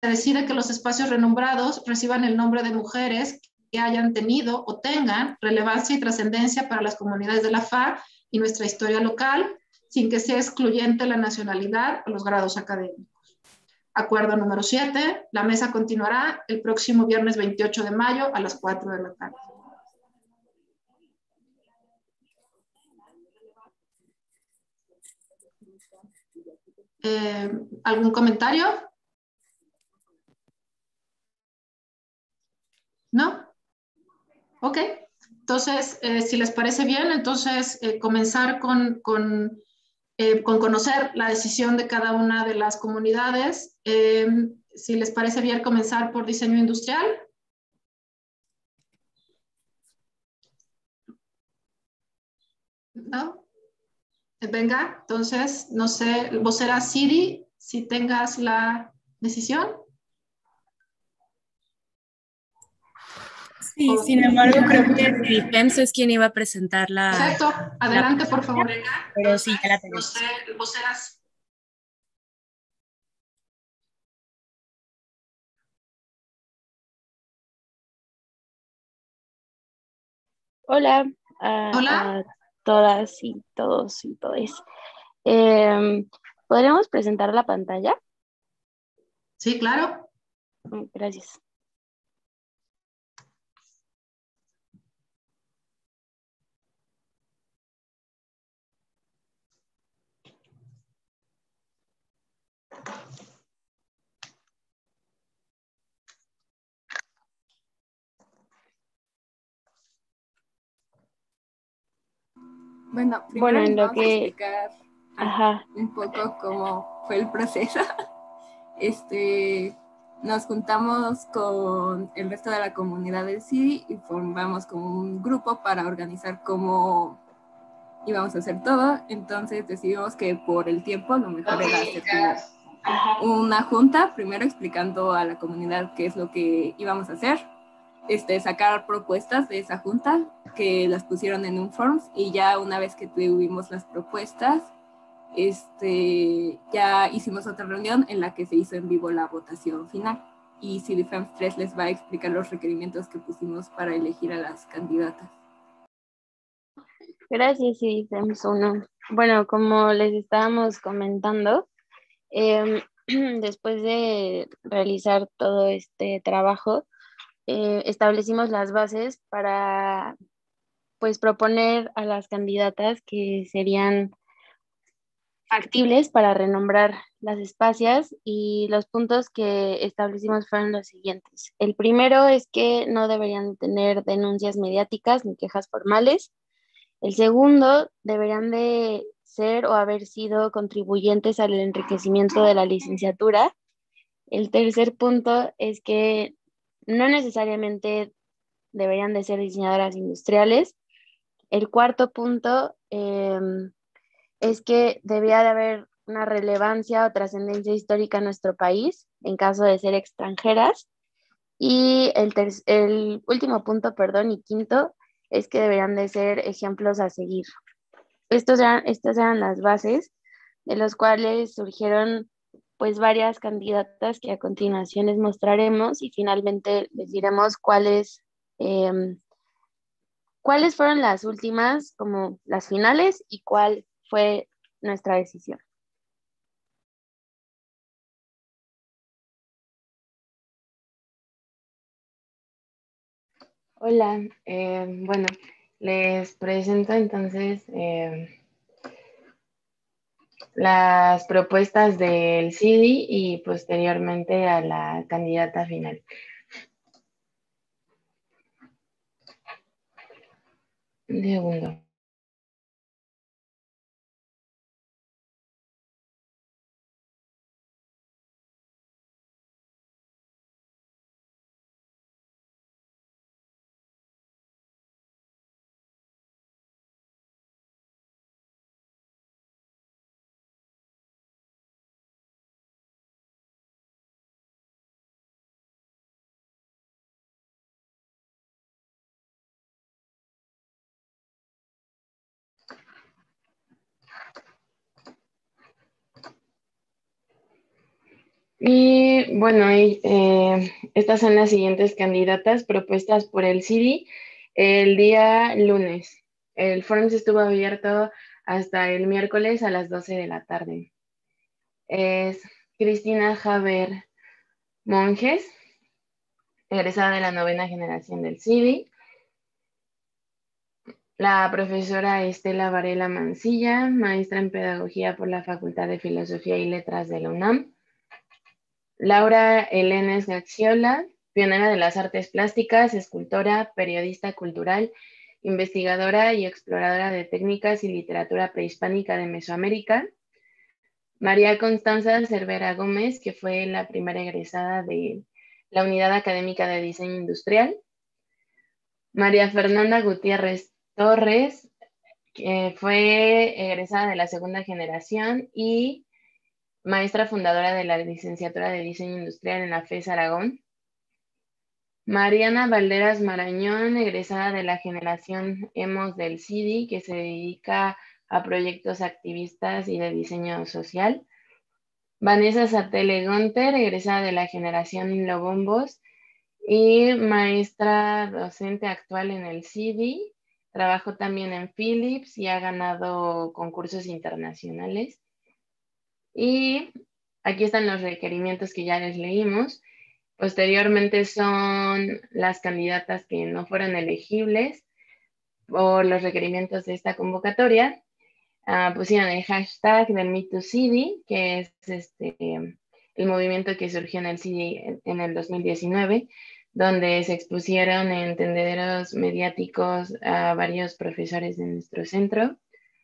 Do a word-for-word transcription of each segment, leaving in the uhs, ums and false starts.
decide que los espacios renombrados reciban el nombre de mujeres que hayan tenido o tengan relevancia y trascendencia para las comunidades de la F A R y nuestra historia local, sin que sea excluyente la nacionalidad o los grados académicos. Acuerdo número siete, la mesa continuará el próximo viernes veintiocho de mayo a las cuatro de la tarde. Eh, ¿Algún comentario? ¿No? Ok. Entonces, eh, si les parece bien, entonces eh, comenzar con, con, eh, con conocer la decisión de cada una de las comunidades. Eh, si les parece bien, comenzar por diseño industrial. ¿No? Venga, entonces, no sé, vocera Siri, si tengas la decisión. Sí, sin embargo, creo que Defense es quien iba a presentar la... Perfecto, adelante, la por favor. pero sí, ya la No tenemos. sé, voceras. Hola a, Hola. a todas y todos y todes. Eh, ¿Podríamos presentar la pantalla? Sí, claro. Gracias. Bueno, primero Bueno, les en lo vamos a que... explicar Ajá. un poco cómo fue el proceso. Este, nos juntamos con el resto de la comunidad del C I D y formamos como un grupo para organizar cómo íbamos a hacer todo. Entonces decidimos que por el tiempo lo mejor era hacer como una junta, primero explicando a la comunidad qué es lo que íbamos a hacer, este, sacar propuestas de esa junta que las pusieron en un forms, y ya una vez que tuvimos las propuestas, este, ya hicimos otra reunión en la que se hizo en vivo la votación final, y C I D F E M S tres les va a explicar los requerimientos que pusimos para elegir a las candidatas. Gracias, sí, F E M S uno. Bueno, como les estábamos comentando, eh, después de realizar todo este trabajo, eh, establecimos las bases para, pues, proponer a las candidatas que serían factibles para renombrar las espacias, y los puntos que establecimos fueron los siguientes. El primero es que no deberían tener denuncias mediáticas ni quejas formales. El segundo, deberían de ser o haber sido contribuyentes al enriquecimiento de la licenciatura. El tercer punto es que no necesariamente deberían de ser diseñadoras industriales. El cuarto punto eh, es que debía de haber una relevancia o trascendencia histórica en nuestro país en caso de ser extranjeras. Y el, el último punto, perdón, y quinto, es que deberían de ser ejemplos a seguir. Estos eran, estas eran las bases de los cuales surgieron pues varias candidatas que a continuación les mostraremos, y finalmente les diremos cuáles, eh, cuáles fueron las últimas, como las finales, y cuál fue nuestra decisión. Hola, eh, bueno, les presento entonces eh, las propuestas del C I D y posteriormente a la candidata final. Un segundo. Y bueno, y, eh, estas son las siguientes candidatas propuestas por el C I D I el día lunes. El foro estuvo abierto hasta el miércoles a las doce de la tarde. Es Cristina Javer Monjes, egresada de la novena generación del C I D I. La profesora Estela Varela Mancilla, maestra en pedagogía por la Facultad de Filosofía y Letras de la UNAM. Laura Elenes Gaxiola, pionera de las artes plásticas, escultora, periodista cultural, investigadora y exploradora de técnicas y literatura prehispánica de Mesoamérica. María Constanza Cervera Gómez, que fue la primera egresada de la Unidad Académica de Diseño Industrial. María Fernanda Gutiérrez Torres, que fue egresada de la segunda generación y maestra fundadora de la licenciatura de Diseño Industrial en la FES Aragón. Mariana Valderas Marañón, egresada de la generación Hemos del C I D I, que se dedica a proyectos activistas y de diseño social. Vanessa Satele Gunter, egresada de la generación Lobombos y maestra docente actual en el C I D I. Trabajó también en Philips y ha ganado concursos internacionales. Y aquí están los requerimientos que ya les leímos. Posteriormente son las candidatas que no fueron elegibles por los requerimientos de esta convocatoria. Uh, pusieron el hashtag del Me Too C I D I, que es este, el movimiento que surgió en el C I D I en el dos mil diecinueve, donde se expusieron en tendederos mediáticos a varios profesores de nuestro centro.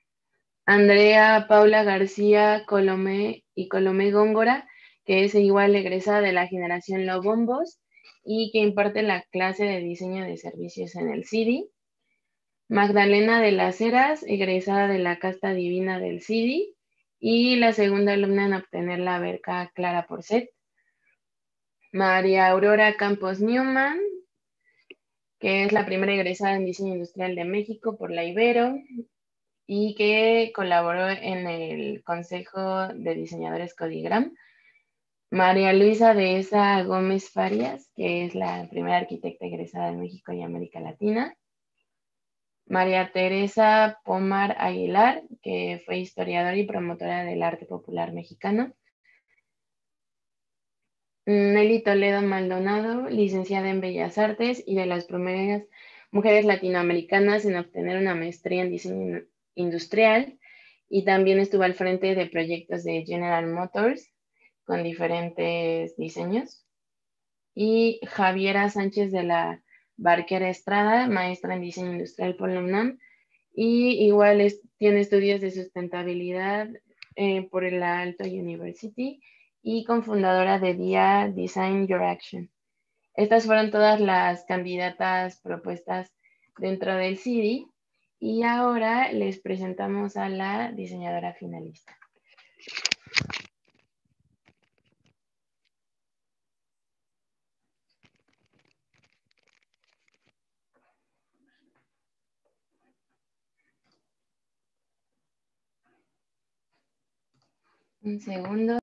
Andrea Paula García Colomé y Colomé Góngora, que es igual egresada de la generación Lobombos y que imparte la clase de diseño de servicios en el C I D I. Magdalena de las Heras, egresada de la casta divina del C I D I y la segunda alumna en obtener la beca Clara Porcet. María Aurora Campos Newman, que es la primera egresada en diseño industrial de México por la Ibero y que colaboró en el Consejo de Diseñadores Codigram. María Luisa Dehesa Gómez Farias, que es la primera arquitecta egresada en México y América Latina. María Teresa Pomar Aguilar, que fue historiadora y promotora del arte popular mexicano. Nelly Toledo Maldonado, licenciada en Bellas Artes y de las primeras mujeres latinoamericanas en obtener una maestría en diseño industrial, y también estuvo al frente de proyectos de General Motors con diferentes diseños. Y Javiera Sánchez de la Barquera Estrada, maestra en diseño industrial por la UNAM, y igual es, tiene estudios de sustentabilidad eh, por la Aalto University y cofundadora de D I A Design Your Action. Estas fueron todas las candidatas propuestas dentro del C I D I y ahora les presentamos a la diseñadora finalista. Un segundo.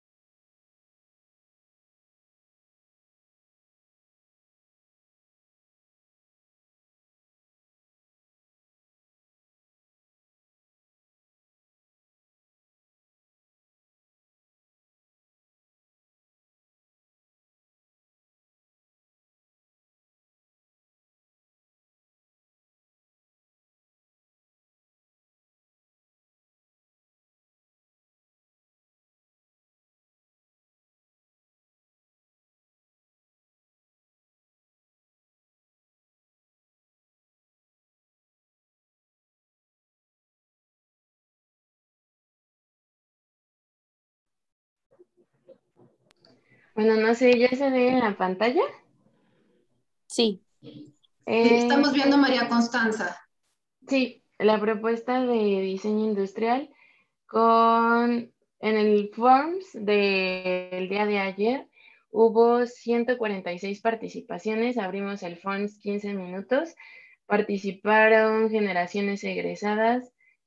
Bueno, no sé, ¿ya se ve en la pantalla? Sí. Eh, Sí, estamos viendo a María Constanza. Sí, la propuesta de diseño industrial con, en el Forms del día de ayer hubo ciento cuarenta y seis participaciones, abrimos el Forms quince minutos, participaron generaciones egresadas,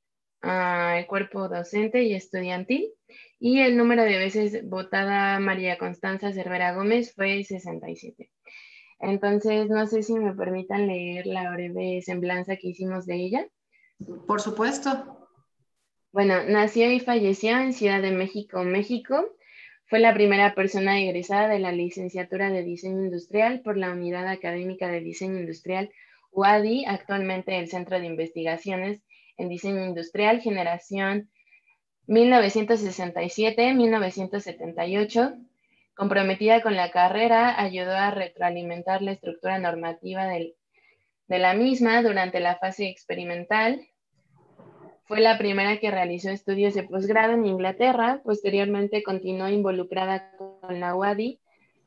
uh, el cuerpo docente y estudiantil, y el número de veces votada María Constanza Cervera Gómez fue sesenta y siete. Entonces, no sé si me permitan leer la breve semblanza que hicimos de ella. Por supuesto. Bueno, nació y falleció en Ciudad de México, México. Fue la primera persona egresada de la licenciatura de Diseño Industrial por la Unidad Académica de Diseño Industrial U A D I, actualmente el Centro de Investigaciones en Diseño Industrial, generación mil novecientos sesenta y siete a mil novecientos setenta y ocho. Comprometida con la carrera, ayudó a retroalimentar la estructura normativa del, de la misma durante la fase experimental. Fue la primera que realizó estudios de posgrado en Inglaterra. Posteriormente continuó involucrada con la U A D I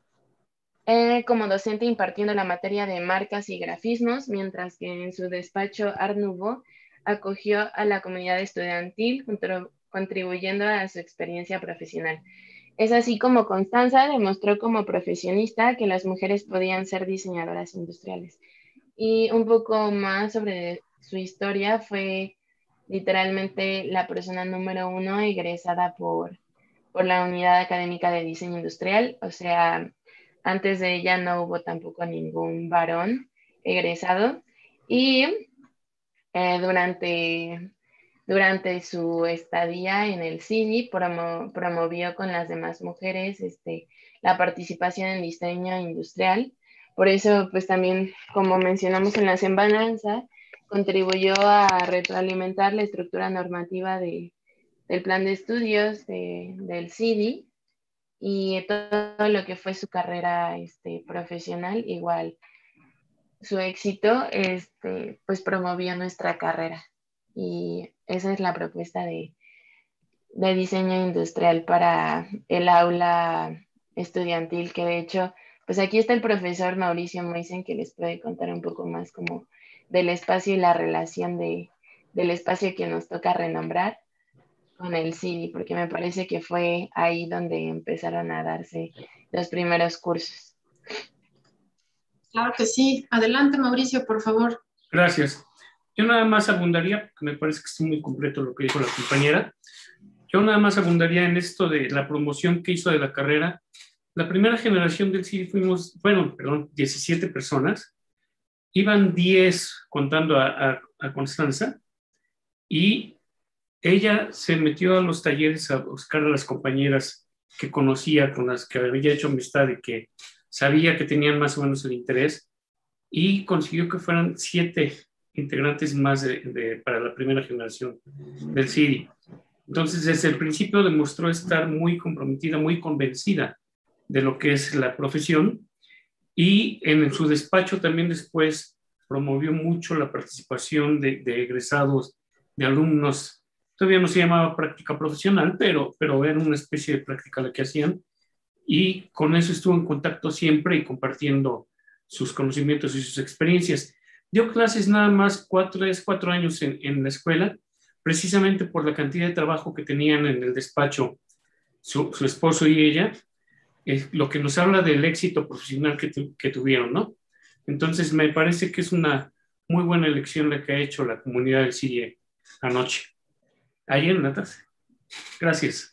eh, como docente impartiendo la materia de marcas y grafismos, mientras que en su despacho Art Nouveau acogió a la comunidad estudiantil, contribuyendo a su experiencia profesional. Es así como Constanza demostró como profesionista que las mujeres podían ser diseñadoras industriales. Y un poco más sobre su historia, fue literalmente la persona número uno egresada por, por la Unidad Académica de Diseño Industrial. O sea, antes de ella no hubo tampoco ningún varón egresado. Y eh, durante... Durante su estadía en el C I D I, promo, promovió con las demás mujeres este, la participación en diseño industrial. Por eso, pues también, como mencionamos en la semblanza, contribuyó a retroalimentar la estructura normativa de, del plan de estudios de, del C I D I y todo lo que fue su carrera este, profesional. Igual, su éxito este, pues promovió nuestra carrera. Y esa es la propuesta de, de diseño industrial para el aula estudiantil, que de hecho, pues aquí está el profesor Mauricio Moisen, que les puede contar un poco más como del espacio y la relación de, del espacio que nos toca renombrar con el C I D I, porque me parece que fue ahí donde empezaron a darse los primeros cursos. Claro que sí. Adelante, Mauricio, por favor. Gracias. Yo nada más abundaría, porque me parece que está muy completo lo que dijo la compañera, yo nada más abundaría en esto de la promoción que hizo de la carrera. La primera generación del C I D I fuimos, bueno, perdón, diecisiete personas, iban diez contando a, a, a Constanza, y ella se metió a los talleres a buscar a las compañeras que conocía, con las que había hecho amistad y que sabía que tenían más o menos el interés, y consiguió que fueran siete integrantes más de, de, para la primera generación del C I D I. Entonces, desde el principio demostró estar muy comprometida, muy convencida de lo que es la profesión, y en su despacho también después promovió mucho la participación de, de egresados, de alumnos. Todavía no se llamaba práctica profesional, pero, pero era una especie de práctica la que hacían, y con eso estuvo en contacto siempre y compartiendo sus conocimientos y sus experiencias. Dio clases nada más cuatro, tres, cuatro años en, en la escuela, precisamente por la cantidad de trabajo que tenían en el despacho su, su esposo y ella, es lo que nos habla del éxito profesional que, tu, que tuvieron, ¿no? Entonces me parece que es una muy buena elección la que ha hecho la comunidad del C I D I anoche. Ayer, Natas. Gracias.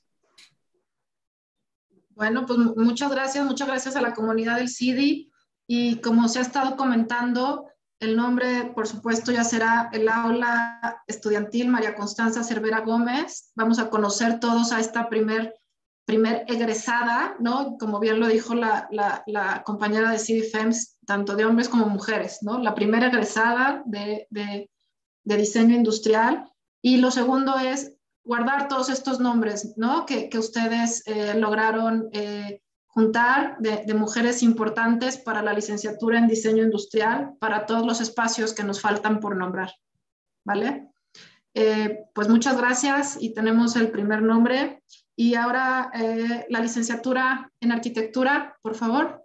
Bueno, pues muchas gracias, muchas gracias a la comunidad del C I D I, y como se ha estado comentando, el nombre, por supuesto, ya será el aula estudiantil María Constanza Cervera Gómez. Vamos a conocer todos a esta primer, primer egresada, ¿no? Como bien lo dijo la, la, la compañera de C I D I F E M S, tanto de hombres como mujeres, ¿no? La primera egresada de, de, de diseño industrial. Y lo segundo es guardar todos estos nombres, ¿no? Que, que ustedes eh, lograron eh, juntar de, de mujeres importantes para la licenciatura en diseño industrial, para todos los espacios que nos faltan por nombrar, ¿vale? Eh, pues muchas gracias, y tenemos el primer nombre. Y ahora eh, la licenciatura en arquitectura, por favor.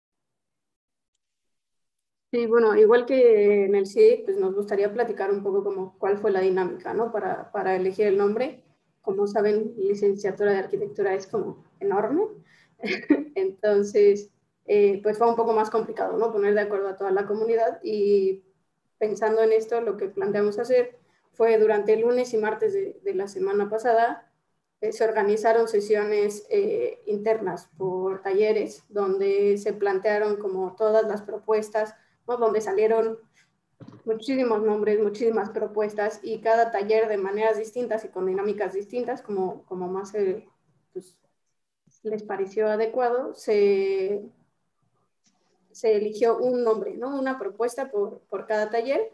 Sí, bueno, igual que en el C I D I, pues nos gustaría platicar un poco como cuál fue la dinámica, ¿no? Para, para elegir el nombre. Como saben, licenciatura de arquitectura es como enorme. Entonces, eh, pues fue un poco más complicado, ¿no? Poner de acuerdo a toda la comunidad, y pensando en esto, lo que planteamos hacer fue durante el lunes y martes de, de la semana pasada. Eh, se organizaron sesiones eh, internas por talleres donde se plantearon como todas las propuestas, ¿no? Donde salieron muchísimos nombres, muchísimas propuestas y cada taller de maneras distintas y con dinámicas distintas, como, como más eh, pues, les pareció adecuado, se, se eligió un nombre, ¿no? Una propuesta por, por cada taller.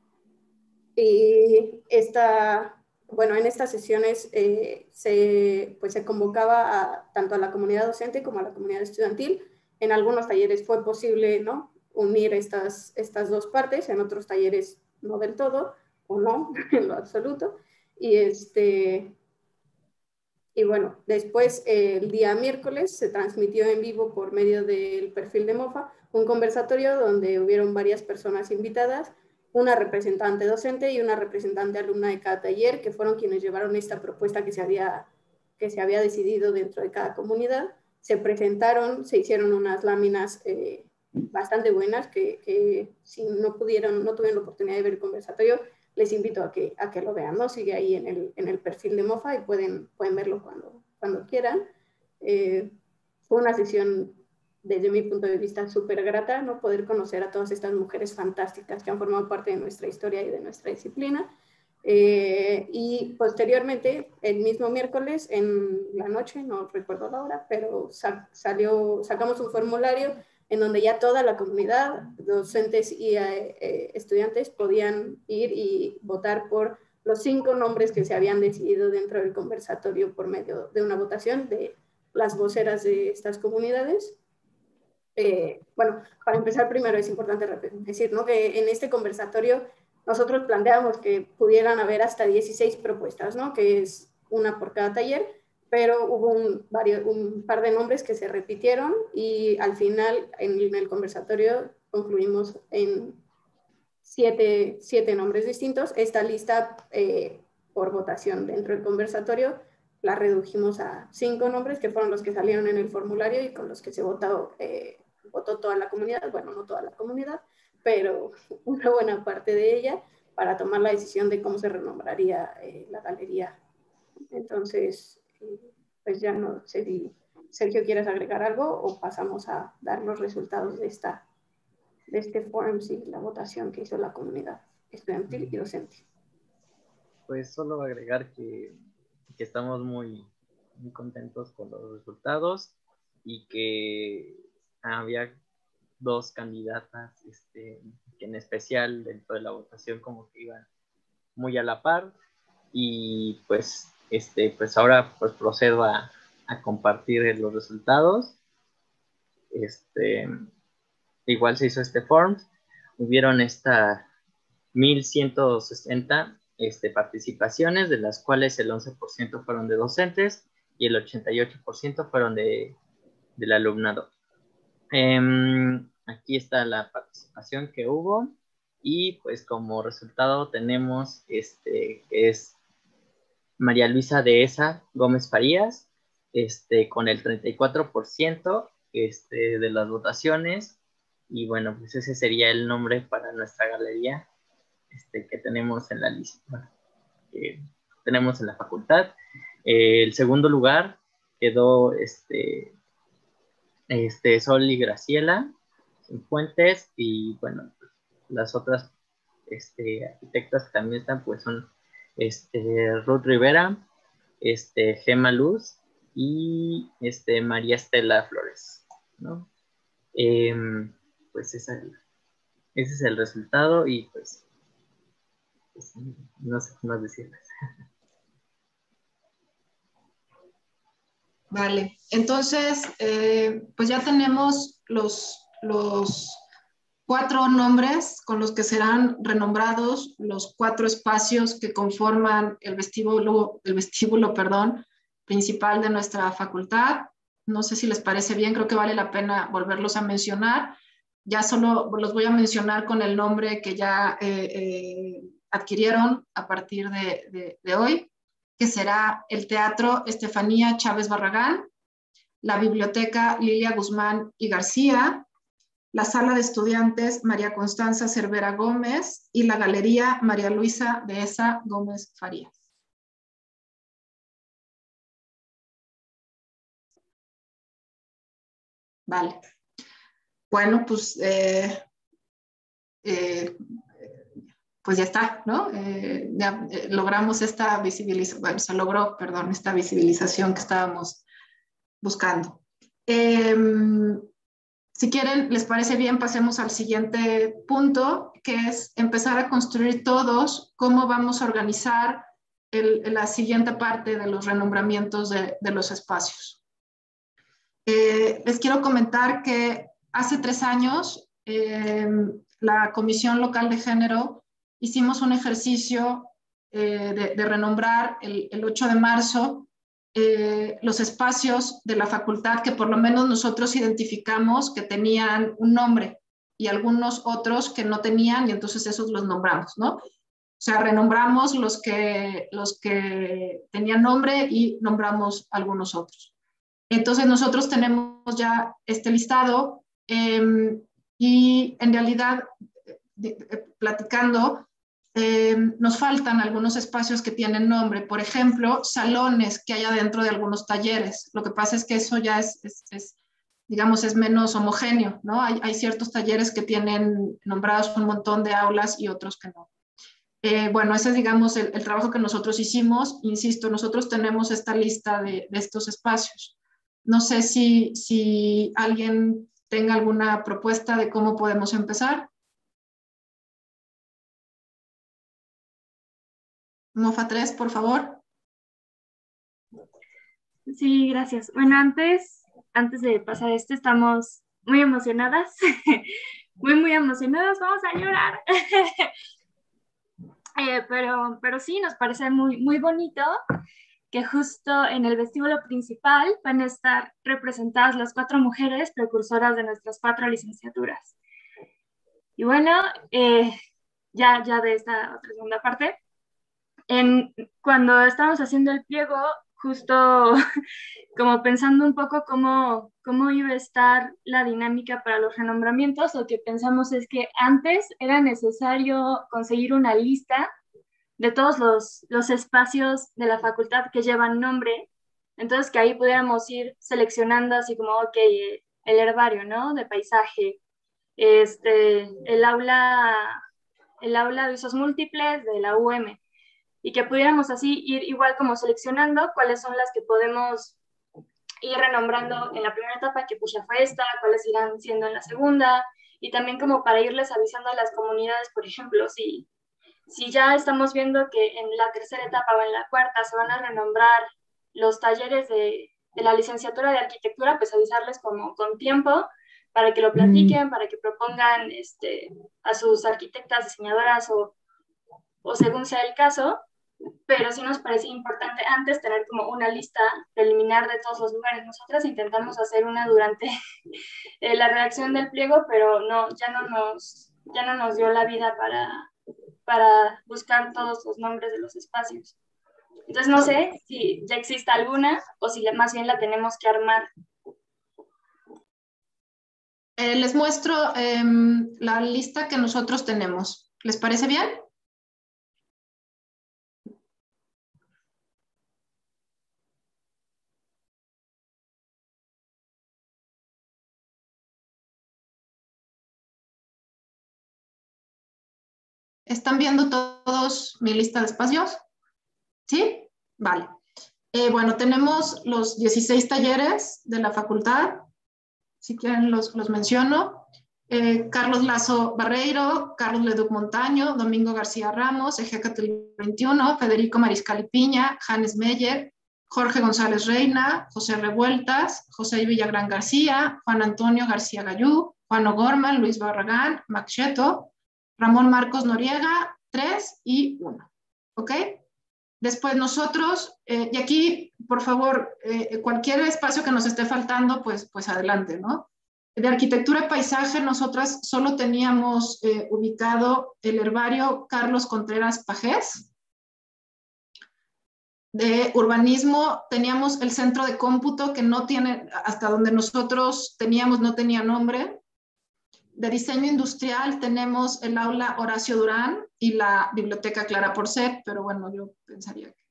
Y esta... Bueno, en estas sesiones eh, se, pues se convocaba a, tanto a la comunidad docente como a la comunidad estudiantil. En algunos talleres fue posible, ¿no?, unir estas, estas dos partes, en otros talleres no del todo, o no, en lo absoluto. Y, este, y bueno, después eh, el día miércoles se transmitió en vivo por medio del perfil de MOFA un conversatorio donde hubieron varias personas invitadas, una representante docente y una representante alumna de cada taller, que fueron quienes llevaron esta propuesta que se había, que se había decidido dentro de cada comunidad. Se presentaron, se hicieron unas láminas eh, bastante buenas, que, que si no pudieron, no tuvieron la oportunidad de ver el conversatorio, les invito a que, a que lo vean, ¿no? Sigue ahí en el, en el perfil de MOFA y pueden, pueden verlo cuando, cuando quieran. Eh, fue una sesión, desde mi punto de vista, súper grata, ¿no? Poder conocer a todas estas mujeres fantásticas que han formado parte de nuestra historia y de nuestra disciplina. Eh, y posteriormente, el mismo miércoles, en la noche, no recuerdo la hora, pero sa salió, sacamos un formulario en donde ya toda la comunidad, docentes y eh, estudiantes, podían ir y votar por los cinco nombres que se habían decidido dentro del conversatorio por medio de una votación de las voceras de estas comunidades. Eh, bueno, para empezar primero es importante decir, ¿no?, que en este conversatorio nosotros planteamos que pudieran haber hasta dieciséis propuestas, ¿no?, que es una por cada taller, pero hubo un, varios, un par de nombres que se repitieron y al final en, en el conversatorio concluimos en siete, siete nombres distintos. Esta lista eh, por votación dentro del conversatorio la redujimos a cinco nombres, que fueron los que salieron en el formulario y con los que se votó, eh, votó toda la comunidad, bueno, no toda la comunidad, pero una buena parte de ella, para tomar la decisión de cómo se renombraría eh, la galería. Entonces, eh, pues ya no sé si Sergio quieres agregar algo o pasamos a dar los resultados de, esta, de este forum y la votación que hizo la comunidad estudiantil y docente. Pues solo agregar que, que estamos muy, muy contentos con los resultados y que había dos candidatas este, que en especial dentro de la votación como que iban muy a la par, y pues, este, pues ahora pues procedo a, a compartir los resultados. Este, igual se hizo este form, hubieron esta mil ciento sesenta este, participaciones, de las cuales el once por ciento fueron de docentes y el ochenta y ocho por ciento fueron de, del alumnado. Eh, aquí está la participación que hubo y pues como resultado tenemos este, que es María Luisa Dehesa Gómez Farías, este, con el treinta y cuatro por ciento este, de las votaciones, y bueno, pues ese sería el nombre para nuestra galería este, que tenemos en la lista, que tenemos en la facultad. Eh, el segundo lugar quedó este, este, Sol y Graciela Fuentes, y bueno, pues, las otras este, arquitectas que también están pues son este, Ruth Rivera, este, Gema Luz y este, María Estela Flores, ¿no? Eh, pues esa, ese es el resultado y pues, pues no sé qué más decirles. Vale, entonces, eh, pues ya tenemos los, los cuatro nombres con los que serán renombrados los cuatro espacios que conforman el vestíbulo, el vestíbulo, perdón, principal de nuestra facultad. No sé si les parece bien, creo que vale la pena volverlos a mencionar. Ya solo los voy a mencionar con el nombre que ya eh, eh, adquirieron a partir de, de, de hoy, que será el Teatro Estefanía Chávez Barragán, la Biblioteca Lilia Guzmán y García, la Sala de Estudiantes María Constanza Cervera Gómez y la Galería María Luisa Dehesa Gómez Farías. Vale. Bueno, pues, eh, eh, pues ya está, ¿no? Eh, ya eh, logramos esta visibilización, bueno, se logró, perdón, esta visibilización que estábamos buscando. Eh, si quieren, les parece bien, pasemos al siguiente punto, que es empezar a construir todos cómo vamos a organizar el, la siguiente parte de los renombramientos de, de los espacios. Eh, les quiero comentar que hace tres años eh, la Comisión Local de Género hicimos un ejercicio eh, de, de renombrar el, el ocho de marzo eh, los espacios de la facultad que por lo menos nosotros identificamos que tenían un nombre y algunos otros que no tenían y entonces esos los nombramos, ¿no? O sea, renombramos los que, los que tenían nombre y nombramos algunos otros. Entonces nosotros tenemos ya este listado eh, y en realidad, de, de, platicando, eh, nos faltan algunos espacios que tienen nombre. Por ejemplo, salones que haya dentro de algunos talleres. Lo que pasa es que eso ya es, es, es digamos, es menos homogéneo, ¿no? Hay, hay ciertos talleres que tienen nombrados un montón de aulas y otros que no. Eh, bueno, ese es, digamos, el, el trabajo que nosotros hicimos. Insisto, nosotros tenemos esta lista de, de estos espacios. No sé si, si alguien tenga alguna propuesta de cómo podemos empezar. Mofa tres, por favor. Sí, gracias. Bueno, antes, antes de pasar esto, estamos muy emocionadas. Muy, muy emocionadas. Vamos a llorar. eh, pero, pero sí, nos parece muy, muy bonito que justo en el vestíbulo principal van a estar representadas las cuatro mujeres precursoras de nuestras cuatro licenciaturas. Y bueno, eh, ya, ya de esta otra segunda parte, en, cuando estábamos haciendo el pliego, justo como pensando un poco cómo, cómo iba a estar la dinámica para los renombramientos, lo que pensamos es que antes era necesario conseguir una lista de todos los, los espacios de la facultad que llevan nombre, entonces que ahí pudiéramos ir seleccionando así como, ok, el herbario, ¿no? De paisaje, este, el aula, el aula de usos múltiples de la U M, y que pudiéramos así ir igual como seleccionando cuáles son las que podemos ir renombrando en la primera etapa, que pues ya fue esta, cuáles irán siendo en la segunda, y también como para irles avisando a las comunidades, por ejemplo, si Si ya estamos viendo que en la tercera etapa o en la cuarta se van a renombrar los talleres de, de la licenciatura de arquitectura, pues avisarles como con tiempo para que lo platiquen, para que propongan este, a sus arquitectas, diseñadoras o, o según sea el caso, pero sí nos parece importante antes tener como una lista preliminar de todos los lugares. Nosotras intentamos hacer una durante la redacción del pliego, pero no, ya no nos, ya no nos dio la vida para... para buscar todos los nombres de los espacios. Entonces no sé si ya existe alguna o si más bien la tenemos que armar. Eh, les muestro eh, la lista que nosotros tenemos. ¿Les parece bien? ¿Están viendo todos mi lista de espacios? ¿Sí? Vale. Eh, bueno, tenemos los dieciséis talleres de la facultad. Si quieren los, los menciono. Eh, Carlos Lazo Barreiro, Carlos Leduc Montaño, Domingo García Ramos, Ejecatl veintiuno, Federico Mariscal y Piña, Hannes Meyer, Jorge González Reina, José Revueltas, José Villagrán García, Juan Antonio García Gallú, Juan O'Gorman, Luis Barragán, Max Cheto, Ramón Marcos Noriega, tres y uno. ¿Ok? Después nosotros, eh, y aquí, por favor, eh, cualquier espacio que nos esté faltando, pues, pues adelante, ¿no? De arquitectura y paisaje, nosotras solo teníamos eh, ubicado el herbario Carlos Contreras Pajés. De urbanismo teníamos el centro de cómputo que no tiene, hasta donde nosotros teníamos, no tenía nombre. de diseño industrial tenemos el aula Horacio Durán y la biblioteca Clara Porcet, pero bueno, yo pensaría que...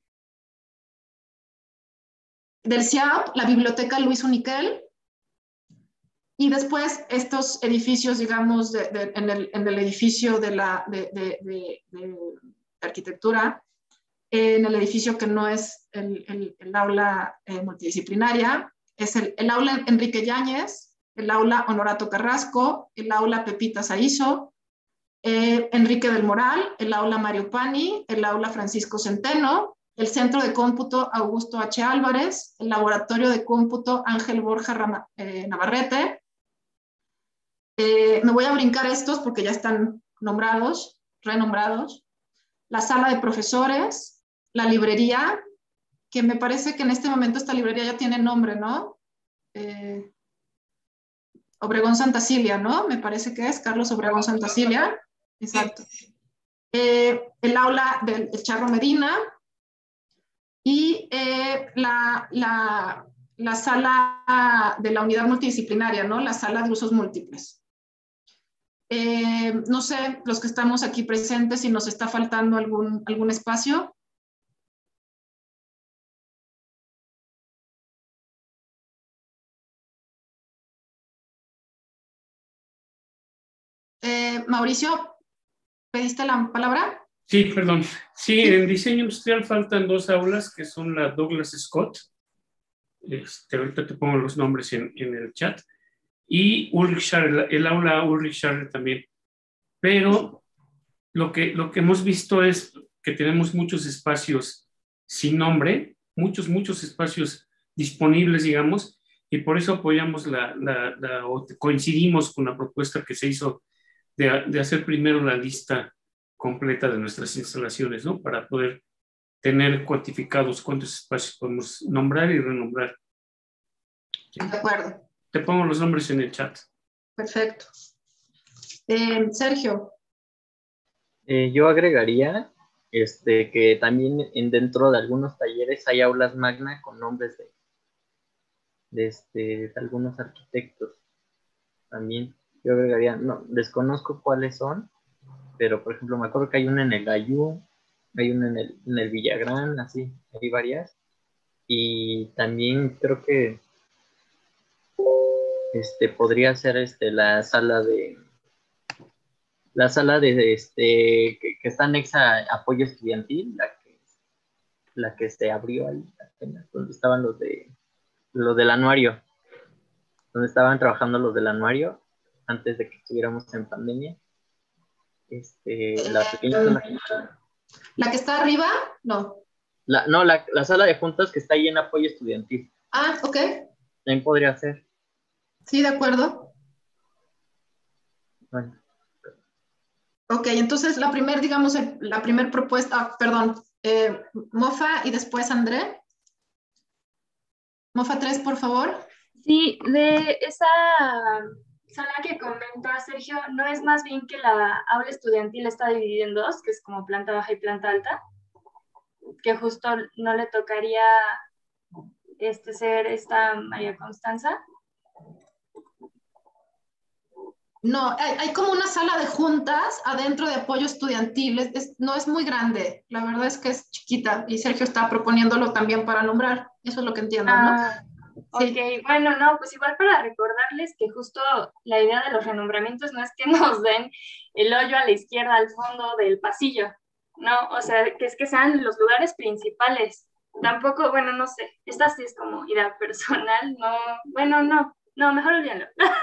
Del C I A P, la biblioteca Luis Uniquel, y después estos edificios, digamos, de, de, en, el, en el edificio de la de, de, de, de arquitectura, en el edificio que no es el, el, el aula eh, multidisciplinaria, es el, el aula Enrique Yáñez, el aula Honorato Carrasco, el aula Pepita Saizo, eh, Enrique del Moral, el aula Mario Pani, el aula Francisco Centeno, el Centro de Cómputo Augusto H. Álvarez, el Laboratorio de Cómputo Ángel Borja Rama, eh, Navarrete. Eh, me voy a brincar estos porque ya están nombrados, renombrados. La sala de profesores, la librería, que me parece que en este momento esta librería ya tiene nombre, ¿no? Eh, Obregón Santa Cilia, ¿no? Me parece que es Carlos Obregón Santa Cilia. Exacto. Eh, el aula del Charro Medina y eh, la, la, la sala de la unidad multidisciplinaria, ¿no? La sala de usos múltiples. Eh, no sé, los que estamos aquí presentes, si nos está faltando algún, algún espacio. Eh, Mauricio, ¿pediste la palabra? Sí, perdón. Sí, en diseño industrial faltan dos aulas, que son la Douglas Scott, este, ahorita te pongo los nombres en, en el chat, y Ulrich Scharre, el aula Ulrich Scharre también. Pero lo que, lo que hemos visto es que tenemos muchos espacios sin nombre, muchos, muchos espacios disponibles, digamos, y por eso apoyamos la, la, la o coincidimos con la propuesta que se hizo de, de hacer primero la lista completa de nuestras instalaciones, ¿no? Para poder tener cuantificados cuántos espacios podemos nombrar y renombrar. ¿Sí? De acuerdo. Te pongo los nombres en el chat. Perfecto. Eh, Sergio. Eh, yo agregaría este, que también en, dentro de algunos talleres hay aulas magna con nombres de, de, este, de algunos arquitectos. También yo agregaría, no, desconozco cuáles son, pero por ejemplo me acuerdo que hay una en el Gayú, hay una en el, en el Villagrán, así, hay varias. Y también creo que este, podría ser este, la sala de la sala de este que, que está anexa a apoyo estudiantil, la que, la que se abrió ahí apenas, donde estaban los de los del anuario, donde estaban trabajando los del anuario antes de que estuviéramos en pandemia. Este, la pequeña ¿La, ¿La que está arriba? No. La, no, la, la sala de juntas que está ahí en apoyo estudiantil. Ah, ok. También podría ser. Sí, de acuerdo. Bueno. Ok, entonces la primera, digamos, el, la primera propuesta, ah, perdón, eh, Mofa y después André. Mofa tres, por favor. Sí, de esa sala que comenta Sergio, ¿no es más bien que la aula estudiantil está dividida en dos, que es como planta baja y planta alta? Que justo no le tocaría este, ser esta María Constanza. No, hay, hay como una sala de juntas adentro de apoyo estudiantil, es, es, no es muy grande, la verdad es que es chiquita y Sergio está proponiéndolo también para nombrar, eso es lo que entiendo, ah, ¿no? Ok, sí. Bueno, no, pues igual para recordarles que justo la idea de los renombramientos no es que nos den el hoyo a la izquierda al fondo del pasillo, no, o sea, que es que sean los lugares principales, tampoco, bueno, no sé, esta sí es como idea personal, no, bueno, no, no, mejor olvídalo.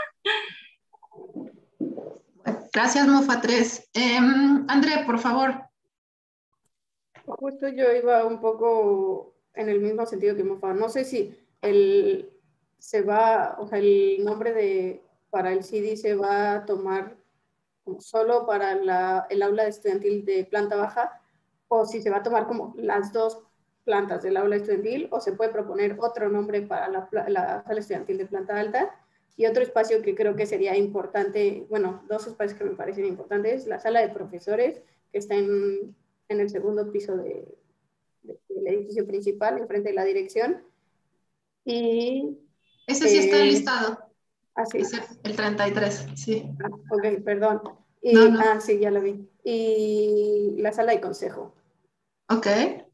Gracias, Mofa tres. Eh, André, por favor. Justo yo iba un poco en el mismo sentido que Mofa. No sé si el, se va, o sea, el nombre de, para el C D se va a tomar solo para la, el aula estudiantil de planta baja, o si se va a tomar como las dos plantas del aula estudiantil, o se puede proponer otro nombre para la, la sala estudiantil de planta alta. Y otro espacio que creo que sería importante, bueno, dos espacios que me parecen importantes, la sala de profesores, que está en, en el segundo piso de, de, del edificio principal, enfrente de la dirección. Y, ese sí eh, está enlistado. Ah, sí. Es el treinta y tres, sí. Ah, ok, perdón. Y, No, no. Ah, sí, ya lo vi. Y la sala de consejo. Ok.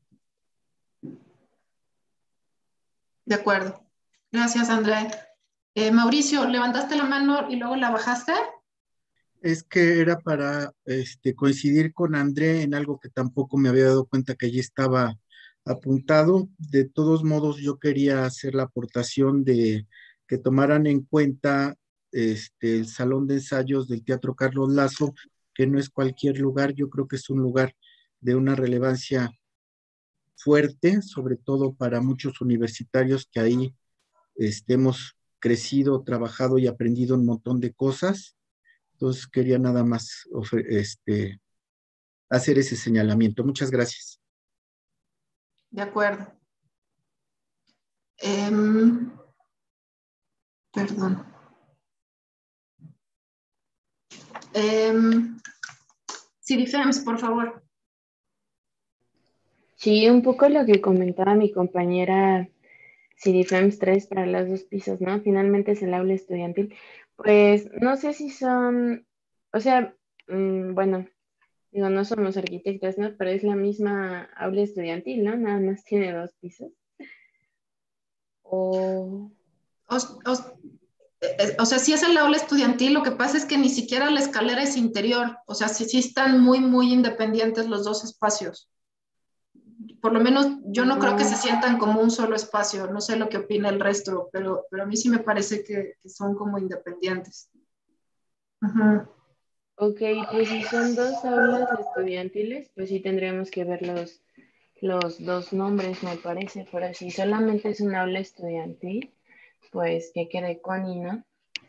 De acuerdo. Gracias, André. Eh, Mauricio, levantaste la mano y luego la bajaste. Es que era para este, coincidir con André en algo que tampoco me había dado cuenta que allí estaba apuntado. De todos modos, yo quería hacer la aportación de que tomaran en cuenta este, el salón de ensayos del Teatro Carlos Lazo, que no es cualquier lugar, yo creo que es un lugar de una relevancia fuerte, sobre todo para muchos universitarios que ahí este, hemos crecido, trabajado y aprendido un montón de cosas. Entonces quería nada más este, hacer ese señalamiento. Muchas gracias. De acuerdo. Em, perdón. Um, Cidifems, por favor. Sí, un poco lo que comentaba mi compañera Cidifems tres para los dos pisos, ¿no? Finalmente es el aula estudiantil. Pues no sé si son, o sea, mmm, bueno, digo, no somos arquitectos, ¿no? Pero es la misma aula estudiantil, ¿no? Nada más tiene dos pisos. O... O, o, o sea, sí es el aula estudiantil, lo que pasa es que ni siquiera la escalera es interior, o sea, sí, sí están muy, muy independientes los dos espacios. Por lo menos yo no creo que se sientan como un solo espacio, no sé lo que opina el resto, pero, pero a mí sí me parece que, que son como independientes. Uh-huh. Ok, pues si son dos aulas estudiantiles, pues sí tendríamos que ver los, los dos nombres, me parece, pero si solamente es un aula estudiantil, pues que quede Connie, ¿no?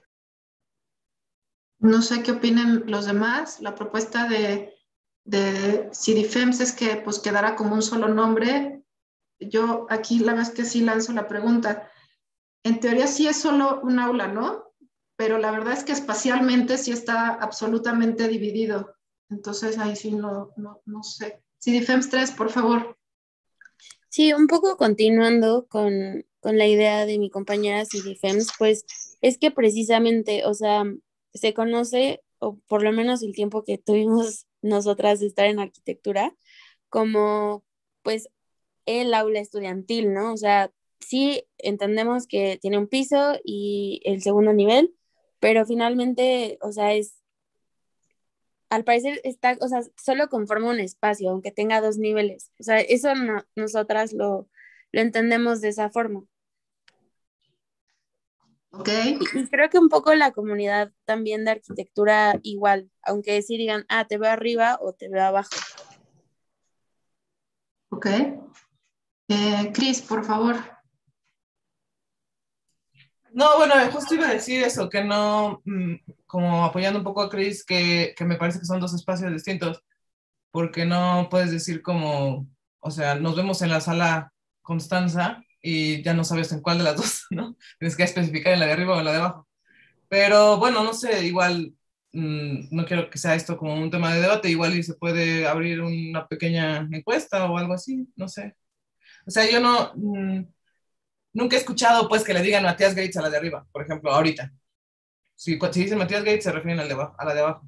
No sé qué opinen los demás. La propuesta de, de Cidifems es que pues quedara como un solo nombre. Yo aquí la verdad es que sí lanzo la pregunta. En teoría sí es solo un aula, ¿no? Pero la verdad es que espacialmente sí está absolutamente dividido. Entonces ahí sí no, no, no sé. Cidifems tres, por favor. Sí, un poco continuando con, con la idea de mi compañera Cidifems, pues es que precisamente, o sea, se conoce, o por lo menos el tiempo que tuvimos nosotras de estar en arquitectura, como pues el aula estudiantil, ¿no? O sea, sí entendemos que tiene un piso y el segundo nivel, pero finalmente, o sea, es, al parecer está, o sea, solo conforma un espacio, aunque tenga dos niveles. O sea, eso no- nosotras lo, lo entendemos de esa forma. Ok. Y, y creo que un poco la comunidad también de arquitectura igual, aunque sí digan, ah, te veo arriba o te veo abajo. Ok. Eh, Cris, por favor. No, bueno, justo iba a decir eso, que no, mm, como apoyando un poco a Chris, que, que me parece que son dos espacios distintos, porque no puedes decir como, o sea, nos vemos en la sala Constanza y ya no sabes en cuál de las dos, ¿no? Tienes que especificar en la de arriba o en la de abajo. Pero bueno, no sé, igual mm, no quiero que sea esto como un tema de debate, igual y se puede abrir una pequeña encuesta o algo así, no sé. O sea, yo no, mm, nunca he escuchado pues que le digan Matías Gates a la de arriba, por ejemplo, ahorita. Si, si dicen Matías Gates se refieren al de abajo, a la de abajo.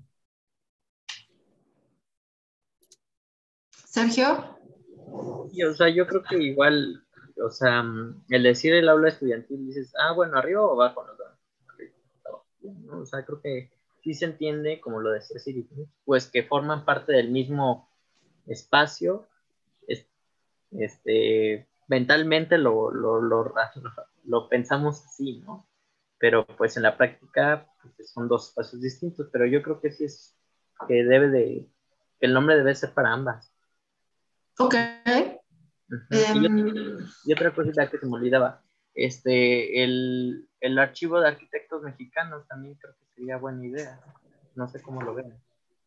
Sergio. Y, o sea, yo creo que igual, o sea, mm, el decir el aula estudiantil, dices, ah, bueno, arriba o abajo, no, arriba, abajo, ¿no? O sea, creo que sí se entiende, como lo decía Siri, pues que forman parte del mismo espacio, es- este, mentalmente lo, lo, lo, lo, lo pensamos así, ¿no? Pero pues en la práctica pues, son dos espacios distintos, pero yo creo que sí es que debe de, que el nombre debe ser para ambas. Ok. Uh-huh. Y, otra, y otra cosita que se me olvidaba, este, el, el archivo de arquitectos mexicanos también creo que sería buena idea. No sé cómo lo ven.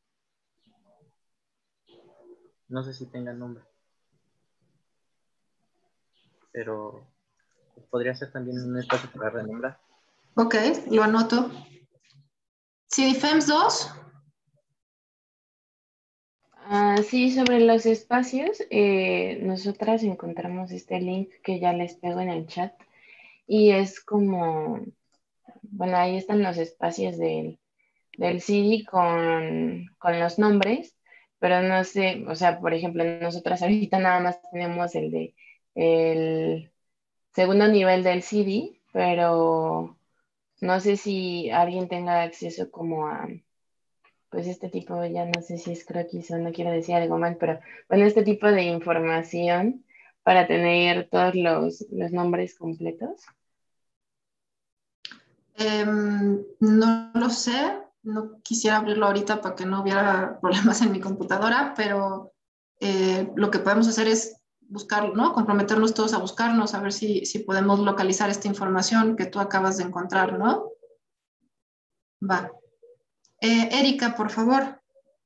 No sé si tenga nombre. Pero podría ser también un espacio para renombrar. Ok, lo anoto. Cidifems dos. Ah, sí, sobre los espacios, eh, nosotras encontramos este link que ya les pego en el chat y es como, bueno, ahí están los espacios del, del C D con, con los nombres, pero no sé, o sea, por ejemplo, nosotras ahorita nada más tenemos el de el segundo nivel del C D, pero no sé si alguien tenga acceso como a, pues este tipo, ya no sé si es croquis o no quiero decir algo mal, pero bueno, este tipo de información para tener todos los, los nombres completos. Eh, no lo sé, no quisiera abrirlo ahorita para que no hubiera problemas en mi computadora, pero eh, lo que podemos hacer es buscarlo, ¿no? Comprometernos todos a buscarnos, a ver si, si podemos localizar esta información que tú acabas de encontrar, ¿no? Va. Eh, Erika, por favor.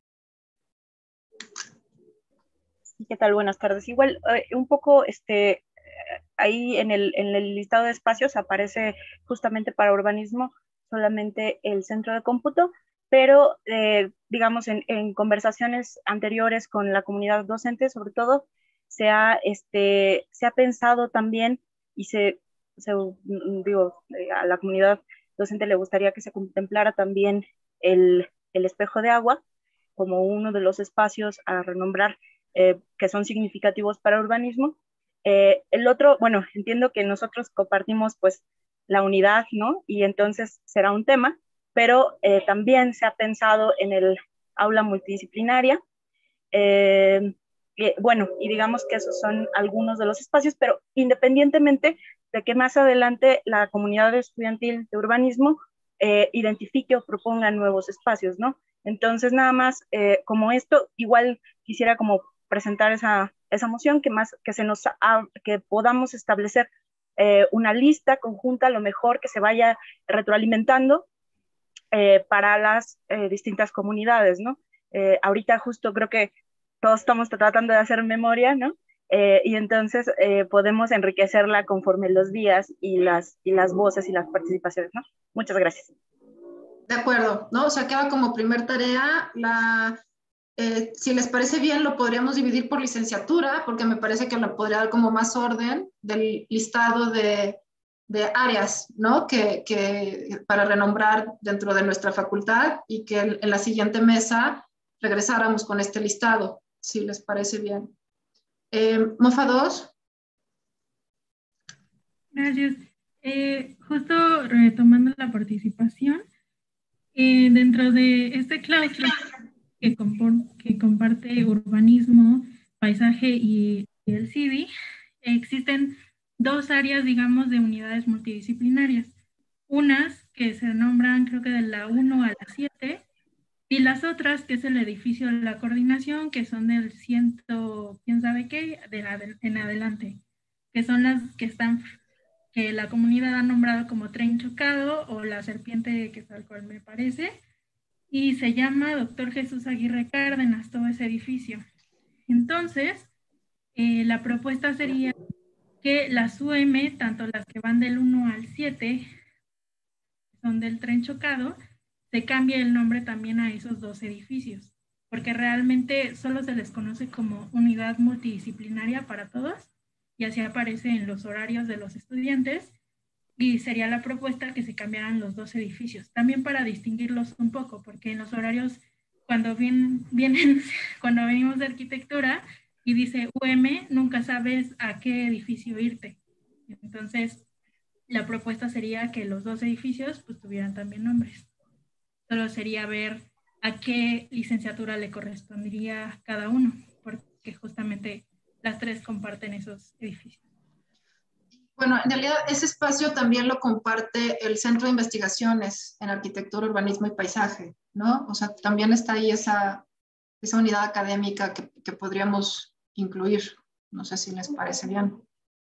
¿Qué tal? Buenas tardes. Igual, eh, un poco, este, ahí en el, en el listado de espacios aparece justamente para urbanismo solamente el centro de cómputo, pero eh, digamos en, en conversaciones anteriores con la comunidad docente, sobre todo, se ha, este, se ha pensado también y se, se digo, a la comunidad docente le gustaría que se contemplara también el, el espejo de agua como uno de los espacios a renombrar eh, que son significativos para urbanismo. Eh, el otro, bueno, entiendo que nosotros compartimos pues la unidad, ¿no? Y entonces será un tema, pero eh, también se ha pensado en el aula multidisciplinaria. Eh, eh, bueno, y digamos que esos son algunos de los espacios, pero independientemente de que más adelante la comunidad estudiantil de urbanismo eh, identifique o proponga nuevos espacios, ¿no? Entonces, nada más, eh, como esto, igual quisiera como presentar esa, esa moción, que más que se nos ha, que podamos establecer eh, una lista conjunta, a lo mejor que se vaya retroalimentando eh, para las eh, distintas comunidades, ¿no? Eh, ahorita justo creo que todos estamos tratando de hacer memoria, ¿no? Eh, y entonces eh, podemos enriquecerla conforme los días y las, y las voces y las participaciones, ¿no? Muchas gracias. De acuerdo, ¿no? O sea, queda como primer tarea la... Eh, si les parece bien, lo podríamos dividir por licenciatura, porque me parece que lo podría dar como más orden del listado de, de áreas, ¿no? Que, que para renombrar dentro de nuestra facultad y que en, en la siguiente mesa regresáramos con este listado, si les parece bien. Eh, Mofa dos. Gracias. Eh, justo retomando la participación, eh, dentro de este claustro que, que comparte urbanismo, paisaje y, y el C I D, existen dos áreas, digamos, de unidades multidisciplinarias. Unas que se nombran, creo que de la uno a la siete, y las otras, que es el edificio de la coordinación, que son del ciento, quién sabe qué, de la, de, en adelante, que son las que están, que la comunidad ha nombrado como tren chocado o la serpiente, que tal cual me parece, y se llama Doctor Jesús Aguirre Cárdenas, todo ese edificio. Entonces, eh, la propuesta sería que las U M, tanto las que van del uno al siete, son del tren chocado, se cambie el nombre también a esos dos edificios, porque realmente solo se les conoce como unidad multidisciplinaria para todos, y así aparece en los horarios de los estudiantes, y sería la propuesta que se cambiaran los dos edificios, también para distinguirlos un poco, porque en los horarios, cuando vienen, vienen, cuando venimos de arquitectura y dice U M, nunca sabes a qué edificio irte. Entonces, la propuesta sería que los dos edificios pues tuvieran también nombres. Solo sería ver a qué licenciatura le correspondería cada uno, porque justamente las tres comparten esos edificios. Bueno, en realidad ese espacio también lo comparte el Centro de Investigaciones en Arquitectura, Urbanismo y Paisaje, ¿no? O sea, también está ahí esa, esa unidad académica que, que podríamos incluir. No sé si les parece bien.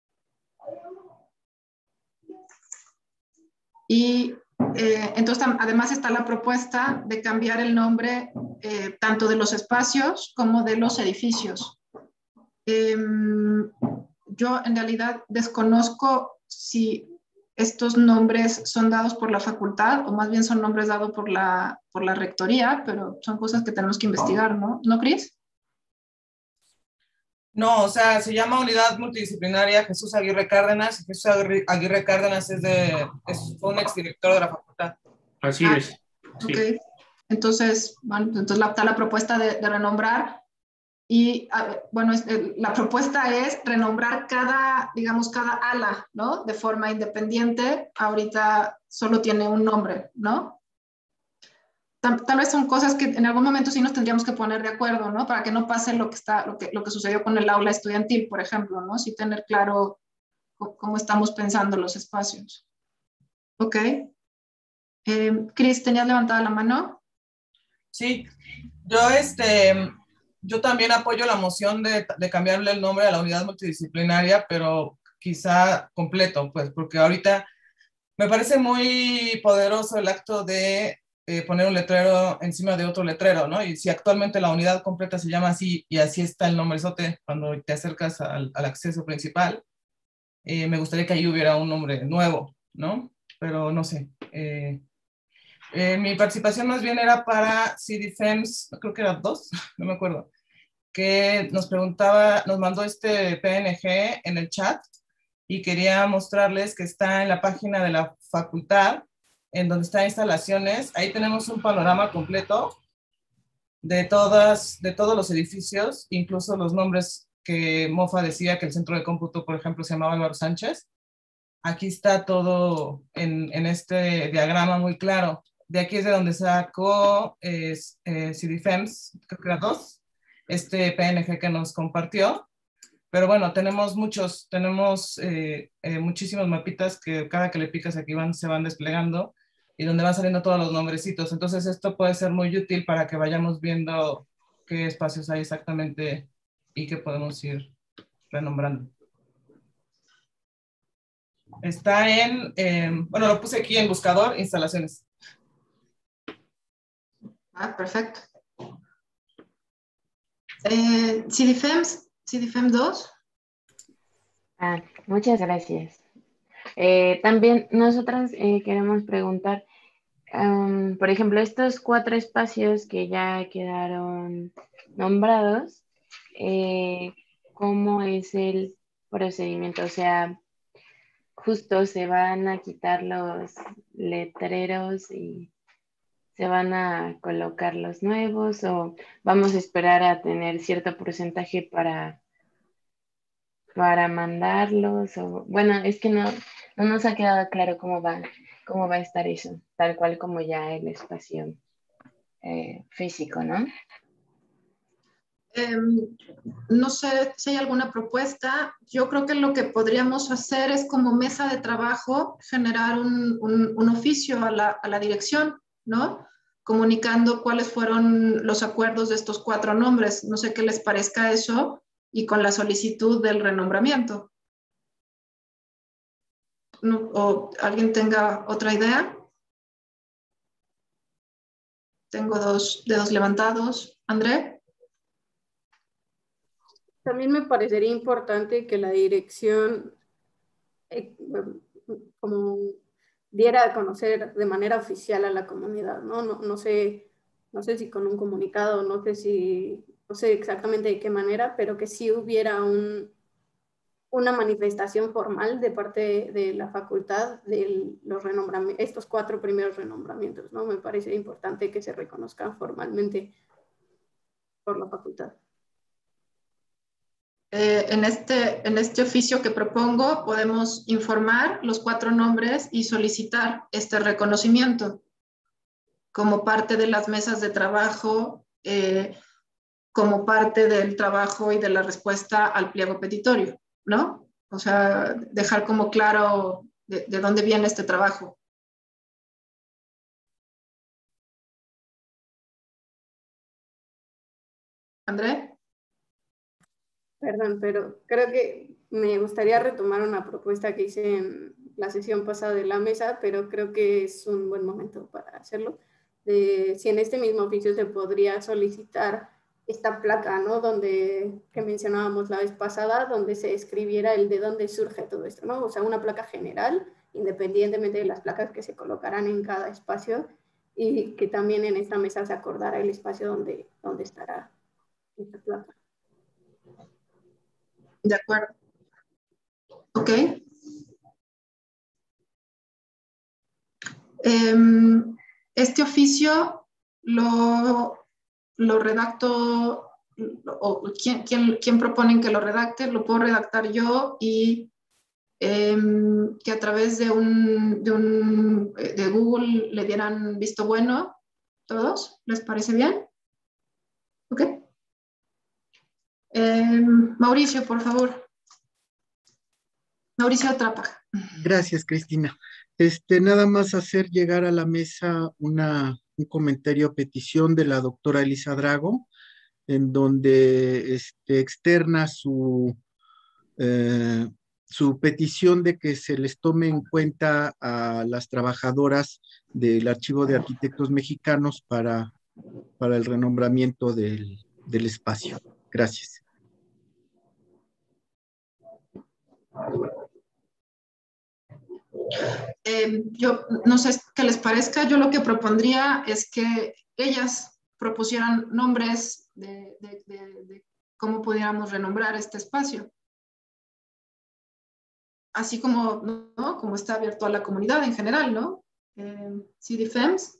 Y eh, entonces además está la propuesta de cambiar el nombre eh, tanto de los espacios como de los edificios. Eh, yo en realidad desconozco si estos nombres son dados por la facultad o más bien son nombres dados por la, por la rectoría, pero son cosas que tenemos que investigar, ¿no? ¿No, Cris? No, o sea, se llama Unidad Multidisciplinaria Jesús Aguirre Cárdenas, y Jesús Aguirre, Aguirre Cárdenas es de, es, fue un exdirector de la facultad. Así Ah, es. ok. Sí. Entonces, bueno, entonces la, está la propuesta de, de renombrar y, a ver, bueno, es, el, la propuesta es renombrar cada, digamos, cada ala, ¿no? De forma independiente. Ahorita solo tiene un nombre, ¿no? Tal, tal vez son cosas que en algún momento sí nos tendríamos que poner de acuerdo, ¿no? Para que no pase lo que, está, lo que, lo que sucedió con el aula estudiantil, por ejemplo, ¿no? Sí tener claro cómo estamos pensando los espacios. Ok. Eh, Cris, ¿tenías levantada la mano? Sí, yo, este, yo también apoyo la moción de, de cambiarle el nombre a la unidad multidisciplinaria, pero quizá completo, pues, porque ahorita me parece muy poderoso el acto de eh, poner un letrero encima de otro letrero, ¿no? Y si actualmente la unidad completa se llama así y así está el nombrezote cuando te acercas al, al acceso principal, eh, me gustaría que ahí hubiera un nombre nuevo, ¿no? Pero no sé. Eh, eh, mi participación más bien era para C D F E M S, creo que eran dos, no me acuerdo, que nos preguntaba, nos mandó este P N G en el chat y quería mostrarles que está en la página de la facultad, en donde está instalaciones. Ahí tenemos un panorama completo de, todas, de todos los edificios, incluso los nombres que Mofa decía que el centro de cómputo, por ejemplo, se llamaba Álvaro Sánchez. Aquí está todo en, en este diagrama muy claro. De aquí es de donde sacó eh, eh, C D F E M S, creo que era dos, este P N G que nos compartió. Pero bueno, tenemos muchos, tenemos eh, eh, muchísimos mapitas que cada que le picas aquí van, se van desplegando y donde van saliendo todos los nombrecitos. Entonces esto puede ser muy útil para que vayamos viendo qué espacios hay exactamente y qué podemos ir renombrando. Está en, eh, bueno, lo puse aquí en buscador, instalaciones. Ah, perfecto. Eh, C D F E M S, C D F E M dos. Ah, muchas gracias. Eh, también nosotras eh, queremos preguntar, um, por ejemplo, estos cuatro espacios que ya quedaron nombrados, eh, ¿cómo es el procedimiento? O sea, justo se van a quitar los letreros y se van a colocar los nuevos, o vamos a esperar a tener cierto porcentaje para para mandarlos, o bueno, es que no, no nos ha quedado claro cómo va, cómo va a estar eso, tal cual como ya el espacio eh, físico, ¿no? Eh, no sé si hay alguna propuesta. Yo creo que lo que podríamos hacer es como mesa de trabajo, generar un, un, un oficio a la, a la dirección, ¿no? Comunicando cuáles fueron los acuerdos de estos cuatro nombres. No sé qué les parezca eso y con la solicitud del renombramiento. No, ¿o alguien tenga otra idea? Tengo dos dedos levantados. ¿André? También me parecería importante que la dirección eh, como diera a conocer de manera oficial a la comunidad, ¿no? No, no sé, no sé si con un comunicado, no sé si, no sé exactamente de qué manera, pero que sí hubiera un, una manifestación formal de parte de, de la facultad de los renombramientos, estos cuatro primeros renombramientos, ¿no? Me parece importante que se reconozcan formalmente por la facultad. Eh, en, este, en este oficio que propongo podemos informar los cuatro nombres y solicitar este reconocimiento como parte de las mesas de trabajo, eh, como parte del trabajo y de la respuesta al pliego petitorio, ¿no? O sea, dejar como claro de, de dónde viene este trabajo. ¿André? Perdón, pero creo que me gustaría retomar una propuesta que hice en la sesión pasada de la mesa, pero creo que es un buen momento para hacerlo. De, si en este mismo oficio se podría solicitar esta placa, ¿no? Donde, que mencionábamos la vez pasada, donde se escribiera el de dónde surge todo esto, ¿no? O sea, una placa general, independientemente de las placas que se colocarán en cada espacio, y que también en esta mesa se acordara el espacio donde, donde estará esta placa. De acuerdo. Ok. Um, este oficio lo, lo redacto, o ¿quién, quién, quién proponen que lo redacte? Lo puedo redactar yo y um, que a través de, un, de, un, de Google le dieran visto bueno. ¿Todos? ¿Les parece bien? Ok. Um, Mauricio, por favor. Mauricio Trápaga. Gracias, Cristina. Este, nada más hacer llegar a la mesa una, un comentario a petición de la doctora Elisa Drago, en donde este, externa su, eh, su petición de que se les tome en cuenta a las trabajadoras del Archivo de Arquitectos Mexicanos para, para el renombramiento del, del espacio. Gracias. Eh, yo no sé qué les parezca, yo lo que propondría es que ellas propusieran nombres de, de, de, de cómo pudiéramos renombrar este espacio. Así como, ¿no? Como está abierto a la comunidad en general, ¿no? Eh, C D F E M S.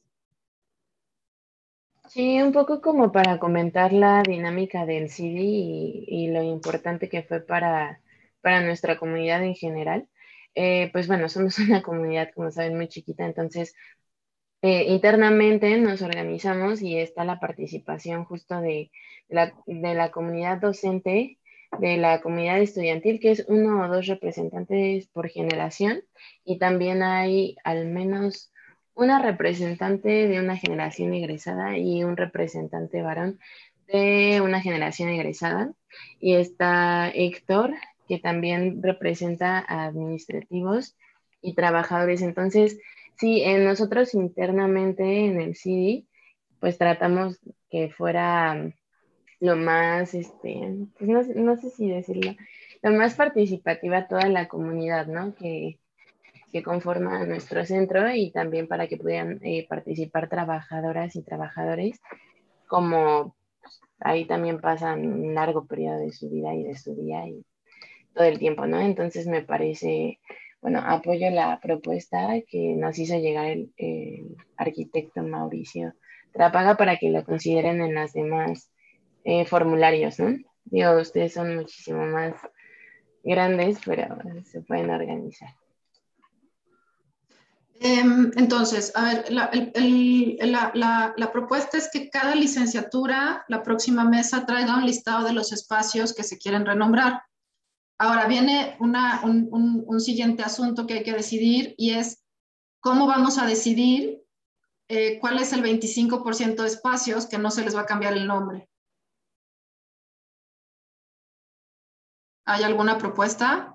Sí, un poco como para comentar la dinámica del C D y, y lo importante que fue para, para nuestra comunidad en general. Eh, pues bueno, somos una comunidad, como saben, muy chiquita, entonces eh, internamente nos organizamos y está la participación justo de la, de la comunidad docente, de la comunidad estudiantil, que es uno o dos representantes por generación, y también hay al menos una representante de una generación egresada y un representante varón de una generación egresada. Y está Héctor, que también representa a administrativos y trabajadores. Entonces, sí, en nosotros internamente en el C D, pues tratamos que fuera lo más, este, pues no, no sé si decirlo, lo más participativa toda la comunidad, ¿no? Que, que conforma nuestro centro y también para que pudieran eh, participar trabajadoras y trabajadores, como pues, ahí también pasan un largo periodo de su vida y de su día y todo el tiempo, ¿no? Entonces me parece, bueno, apoyo la propuesta que nos hizo llegar el, el arquitecto Mauricio Trápaga para que lo consideren en las demás eh, formularios, ¿no? Digo, ustedes son muchísimo más grandes, pero se pueden organizar. Entonces, a ver, la, el, el, la, la, la propuesta es que cada licenciatura, la próxima mesa, traiga un listado de los espacios que se quieren renombrar. Ahora viene una, un, un, un siguiente asunto que hay que decidir y es cómo vamos a decidir eh, cuál es el veinticinco por ciento de espacios que no se les va a cambiar el nombre. ¿Hay alguna propuesta?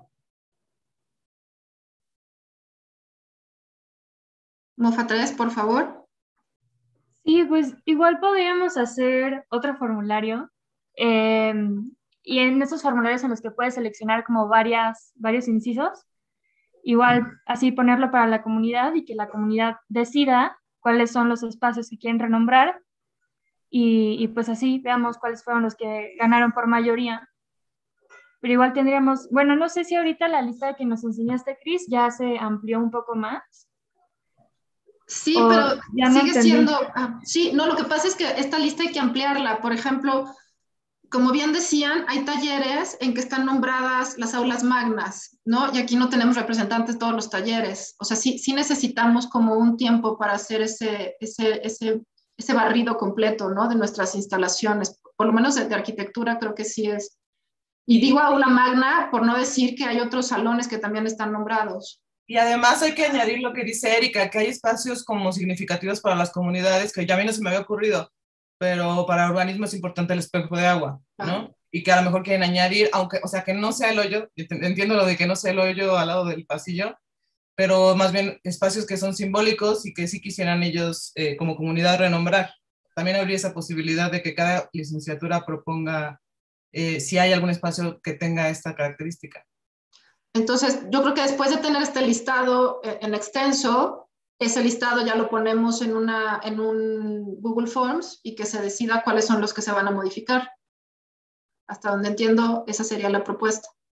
Mofa tres, por favor. Sí, pues igual podríamos hacer otro formulario. Eh, y en esos formularios en los que puedes seleccionar como varias, varios incisos, igual así ponerlo para la comunidad y que la comunidad decida cuáles son los espacios que quieren renombrar y, y pues así veamos cuáles fueron los que ganaron por mayoría. Pero igual tendríamos, bueno, no sé si ahorita la lista que nos enseñaste, Cris, ya se amplió un poco más. Sí, pero ya no sigue entendí. siendo, ah, sí, no, lo que pasa es que esta lista hay que ampliarla. Por ejemplo, como bien decían, hay talleres en que están nombradas las aulas magnas, ¿no? Y aquí no tenemos representantes de todos los talleres. O sea, sí, sí necesitamos como un tiempo para hacer ese, ese, ese, ese barrido completo, ¿no? De nuestras instalaciones. Por lo menos de, de arquitectura creo que sí es. Y digo aula magna por no decir que hay otros salones que también están nombrados. Y además hay que añadir lo que dice Erika, que hay espacios como significativos para las comunidades, que ya a mí no se me había ocurrido, pero para urbanismo es importante el espejo de agua, ¿no? Ah. Y que a lo mejor quieren añadir, aunque, o sea, que no sea el hoyo, entiendo lo de que no sea el hoyo al lado del pasillo, pero más bien espacios que son simbólicos y que sí quisieran ellos eh, como comunidad renombrar. También habría esa posibilidad de que cada licenciatura proponga eh, si hay algún espacio que tenga esta característica. Entonces, yo creo que después de tener este listado en extenso, ese listado ya lo ponemos en, una, en un Google Forms y que se decida cuáles son los que se van a modificar. Hasta donde entiendo, esa sería la propuesta.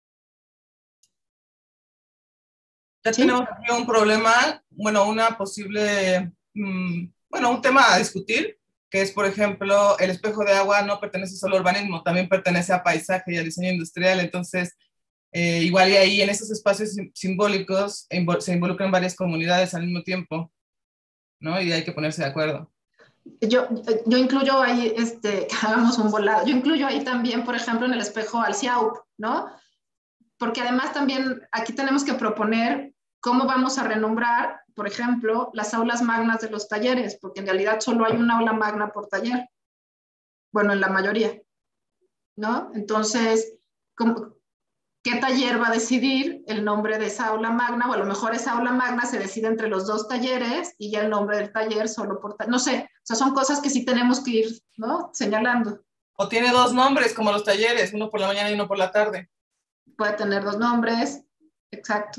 Ya ¿Sí? tenemos aquí un problema, bueno, una posible, mmm, bueno, un tema a discutir, que es, por ejemplo, el espejo de agua no pertenece solo al urbanismo, también pertenece a paisaje y al diseño industrial. Entonces, eh, igual y ahí en esos espacios simbólicos se involucran varias comunidades al mismo tiempo, ¿no? Y hay que ponerse de acuerdo. Yo, yo incluyo ahí, este, hagamos un volado, yo incluyo ahí también, por ejemplo, en el espejo al C I A U P, ¿no? Porque además también aquí tenemos que proponer cómo vamos a renombrar, por ejemplo, las aulas magnas de los talleres, porque en realidad solo hay una aula magna por taller. Bueno, en la mayoría, ¿no? Entonces, ¿cómo, ¿qué taller va a decidir el nombre de esa aula magna? O a lo mejor esa aula magna se decide entre los dos talleres y ya el nombre del taller solo por taller. No sé, o sea, son cosas que sí tenemos que ir, ¿no? Señalando. O tiene dos nombres, como los talleres, uno por la mañana y uno por la tarde. Puede tener dos nombres, exacto.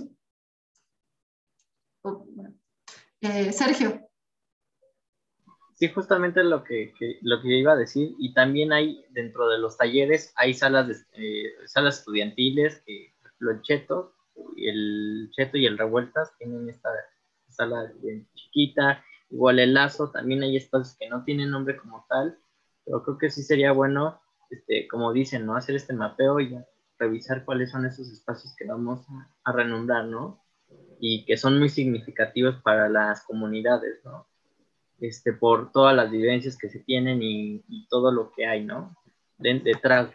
Eh, Sergio. Sí, justamente lo que, que, lo que yo iba a decir, y también hay dentro de los talleres, hay salas, de, eh, salas estudiantiles, que el Cheto, el Cheto y el Revueltas tienen esta sala chiquita, igual el Lazo, también hay espacios que no tienen nombre como tal, pero creo que sí sería bueno, este, como dicen, ¿no? Hacer este mapeo y revisar cuáles son esos espacios que vamos a, a renombrar, ¿no? Y que son muy significativos para las comunidades, ¿no? Este, por todas las vivencias que se tienen y, y todo lo que hay, ¿no? De, detrás.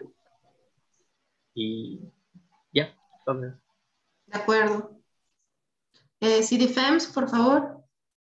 Y ya, todo eso. De acuerdo. Eh, CIDIFEMS, por favor.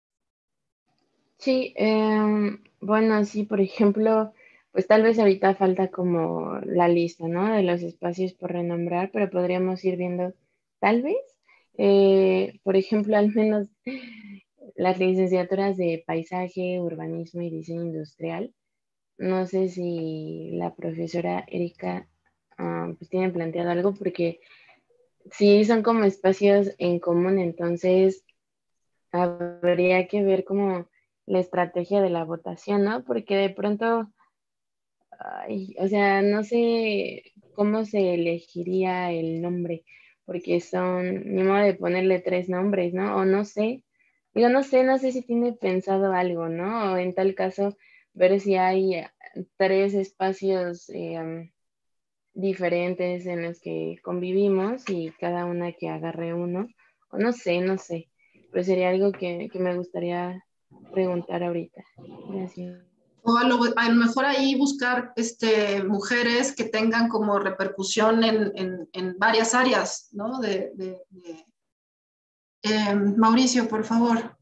Sí, eh, bueno, sí, por ejemplo, pues tal vez ahorita falta como la lista, ¿no? De los espacios por renombrar, pero podríamos ir viendo, tal vez, eh, por ejemplo, al menos las licenciaturas de paisaje, urbanismo y diseño industrial. No sé si la profesora Erika uh, pues tiene planteado algo, porque sí son como espacios en común, entonces habría que ver como la estrategia de la votación, ¿no? Porque de pronto, ay, o sea, no sé cómo se elegiría el nombre, porque son, ni modo de ponerle tres nombres, ¿no? O no sé, digo, no sé, no sé si tiene pensado algo, ¿no? O en tal caso, ver si hay tres espacios eh, diferentes en los que convivimos y cada una que agarre uno, o no sé, no sé, pero sería algo que, que me gustaría preguntar ahorita. Gracias. O a lo, a lo mejor ahí buscar este, mujeres que tengan como repercusión en, en, en varias áreas, ¿no? De, de, de... Eh, Mauricio, por favor.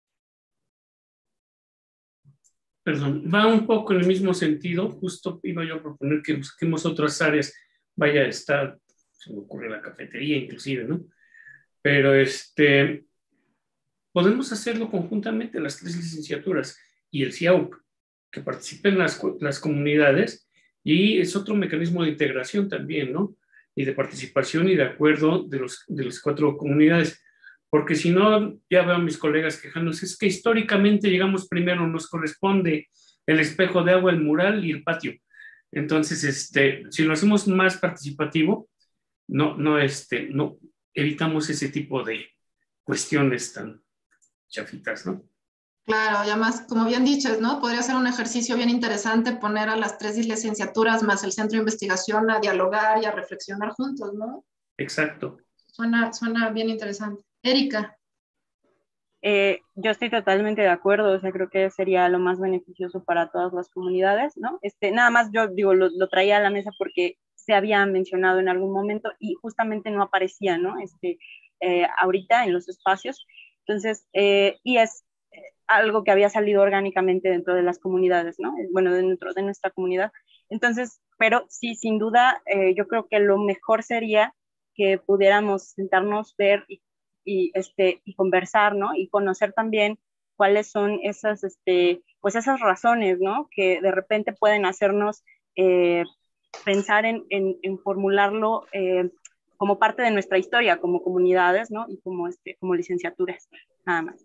Perdón, va un poco en el mismo sentido. Justo iba yo a proponer que busquemos otras áreas. Vaya, está, se me ocurre la cafetería inclusive, ¿no? Pero este, podemos hacerlo conjuntamente las tres licenciaturas y el C I A U P, que participen las, las comunidades, y es otro mecanismo de integración también, ¿no? Y de participación y de acuerdo de, los, de las cuatro comunidades. Porque si no, ya veo a mis colegas quejándose, es que históricamente llegamos primero, nos corresponde el espejo de agua, el mural y el patio. Entonces, este, si lo hacemos más participativo, no, no, este, no evitamos ese tipo de cuestiones tan chafitas, ¿no? Claro, y además, como bien dices, ¿no? Podría ser un ejercicio bien interesante poner a las tres licenciaturas más el centro de investigación a dialogar y a reflexionar juntos, ¿no? Exacto. Suena, suena bien interesante. Erika. Eh, yo estoy totalmente de acuerdo, o sea, creo que sería lo más beneficioso para todas las comunidades, ¿no? Este, nada más yo digo, lo, lo traía a la mesa porque se había mencionado en algún momento y justamente no aparecía, ¿no? Este, eh, ahorita en los espacios. Entonces, eh, y es algo que había salido orgánicamente dentro de las comunidades, ¿no? Bueno, dentro de nuestra comunidad. Entonces, pero sí, sin duda, eh, yo creo que lo mejor sería que pudiéramos sentarnos, ver y, y, este, y conversar, ¿no? Y conocer también cuáles son esas, este, pues esas razones, ¿no? Que de repente pueden hacernos eh, pensar en, en, en formularlo eh, como parte de nuestra historia, como comunidades, ¿no? Y como, este, como licenciaturas, nada más.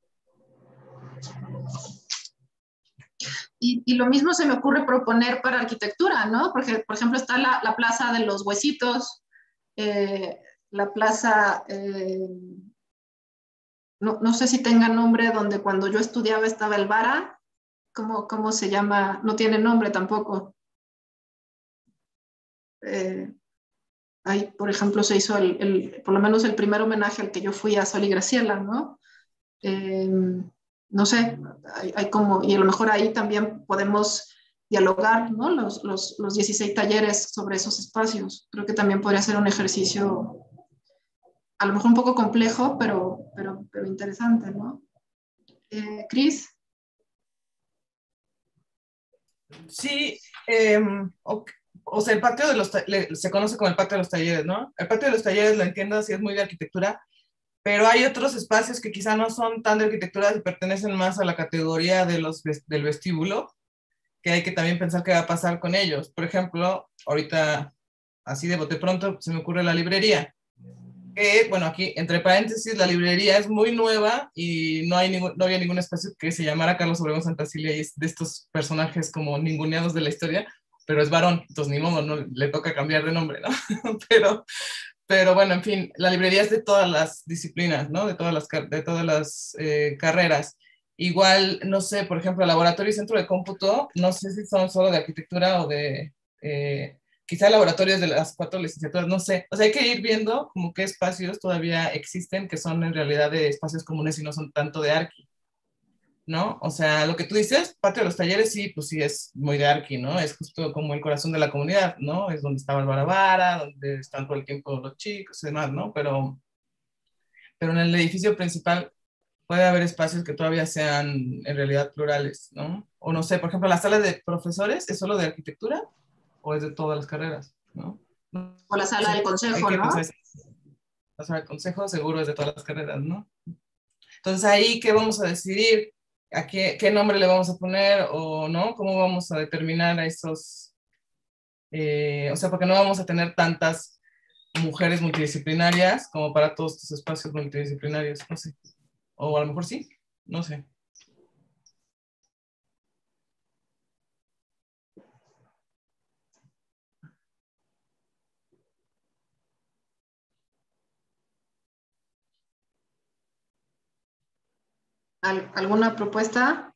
Y, y lo mismo se me ocurre proponer para arquitectura, ¿no? Porque, por ejemplo, está la, la Plaza de los Huesitos, eh, la Plaza, eh, no, no sé si tenga nombre, donde cuando yo estudiaba estaba el Vara, ¿cómo, cómo se llama? No tiene nombre tampoco. Eh, ahí, por ejemplo, se hizo el, el, por lo menos el primer homenaje al que yo fui a Sol y Graciela, ¿no? Eh, no sé, hay, hay como, y a lo mejor ahí también podemos dialogar, ¿no? Los, los, los dieciséis talleres sobre esos espacios. Creo que también podría ser un ejercicio, a lo mejor un poco complejo, pero, pero, pero interesante, ¿no? Eh, Cris. Sí, eh, o, o sea, el patio de los, le, se conoce como el patio de los talleres, ¿no? El patio de los talleres, lo entiendo, así es muy de arquitectura, pero hay otros espacios que quizá no son tan de arquitectura y pertenecen más a la categoría de los, del vestíbulo, que hay que también pensar qué va a pasar con ellos. Por ejemplo, ahorita, así de bote pronto, se me ocurre la librería. Que, bueno, aquí, entre paréntesis, la librería es muy nueva y no, hay ningún, no había ningún espacio que se llamara Carlos Obregón Santacilia y es de estos personajes como ninguneados de la historia, pero es varón, entonces ni modo, no le toca cambiar de nombre, ¿no? pero, pero bueno, en fin, la librería es de todas las disciplinas, ¿no? De todas las, de todas las eh, carreras. Igual, no sé, por ejemplo, laboratorio y centro de cómputo, no sé si son solo de arquitectura o de... Eh, quizá laboratorios de las cuatro licenciaturas, no sé. O sea, hay que ir viendo como qué espacios todavía existen que son en realidad de espacios comunes y no son tanto de arqui, ¿no? O sea, lo que tú dices, patio de los talleres, sí, pues sí es muy de arqui, ¿no? Es justo como el corazón de la comunidad, ¿no? Es donde está Bárbara Vara, donde están todo el tiempo los chicos y demás, ¿no? Pero, pero en el edificio principal puede haber espacios que todavía sean en realidad plurales, ¿no? O no sé, por ejemplo, la sala de profesores, ¿es solo de arquitectura o es de todas las carreras, ¿no? O la sala Sí, del consejo, hay que ¿no? pensar, o sea, el consejo seguro es de todas las carreras, ¿no? Entonces ahí, ¿qué vamos a decidir? ¿A qué, qué nombre le vamos a poner? ¿O no? ¿Cómo vamos a determinar a esos? Eh, o sea, porque no vamos a tener tantas mujeres multidisciplinarias como para todos estos espacios multidisciplinarios, no sé. O a lo mejor sí, no sé. ¿Al, ¿Alguna propuesta?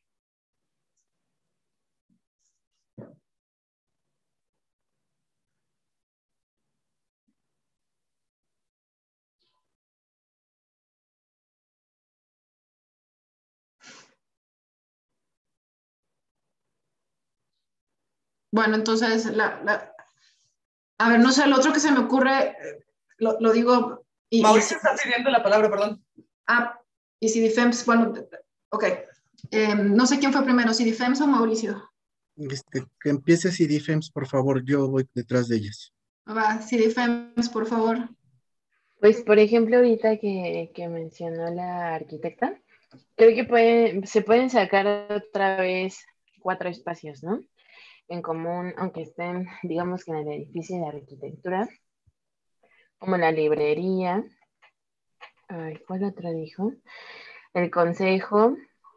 Bueno, entonces, la, la, a ver, no sé, lo otro que se me ocurre, lo, lo digo... Y, Mauricio y, está pidiendo la palabra, perdón. Ah, y Cidifems, bueno, ok. Eh, no sé quién fue primero, Cidifems o Mauricio. Este, que empiece Cidifems, por favor, yo voy detrás de ellas. Va, Cidifems, por favor. Pues, por ejemplo, ahorita que, que mencionó la arquitecta, creo que puede, se pueden sacar otra vez cuatro espacios, ¿no? En común, aunque estén, digamos que en el edificio de arquitectura, como la librería, ay, ¿cuál otro dijo? El consejo,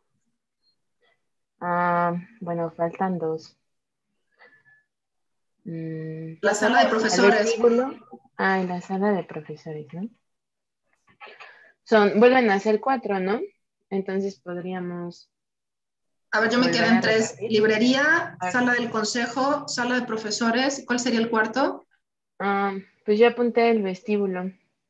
ah, bueno, faltan dos. Mm, La sala de el profesores. vestíbulo, ah, y la sala de profesores, ¿no? Son, vuelven a ser cuatro, ¿no? Entonces podríamos... A ver, yo me quedé en tres. Repetir. Librería, sala del consejo, sala de profesores. ¿Cuál sería el cuarto? Ah, pues yo apunté el vestíbulo.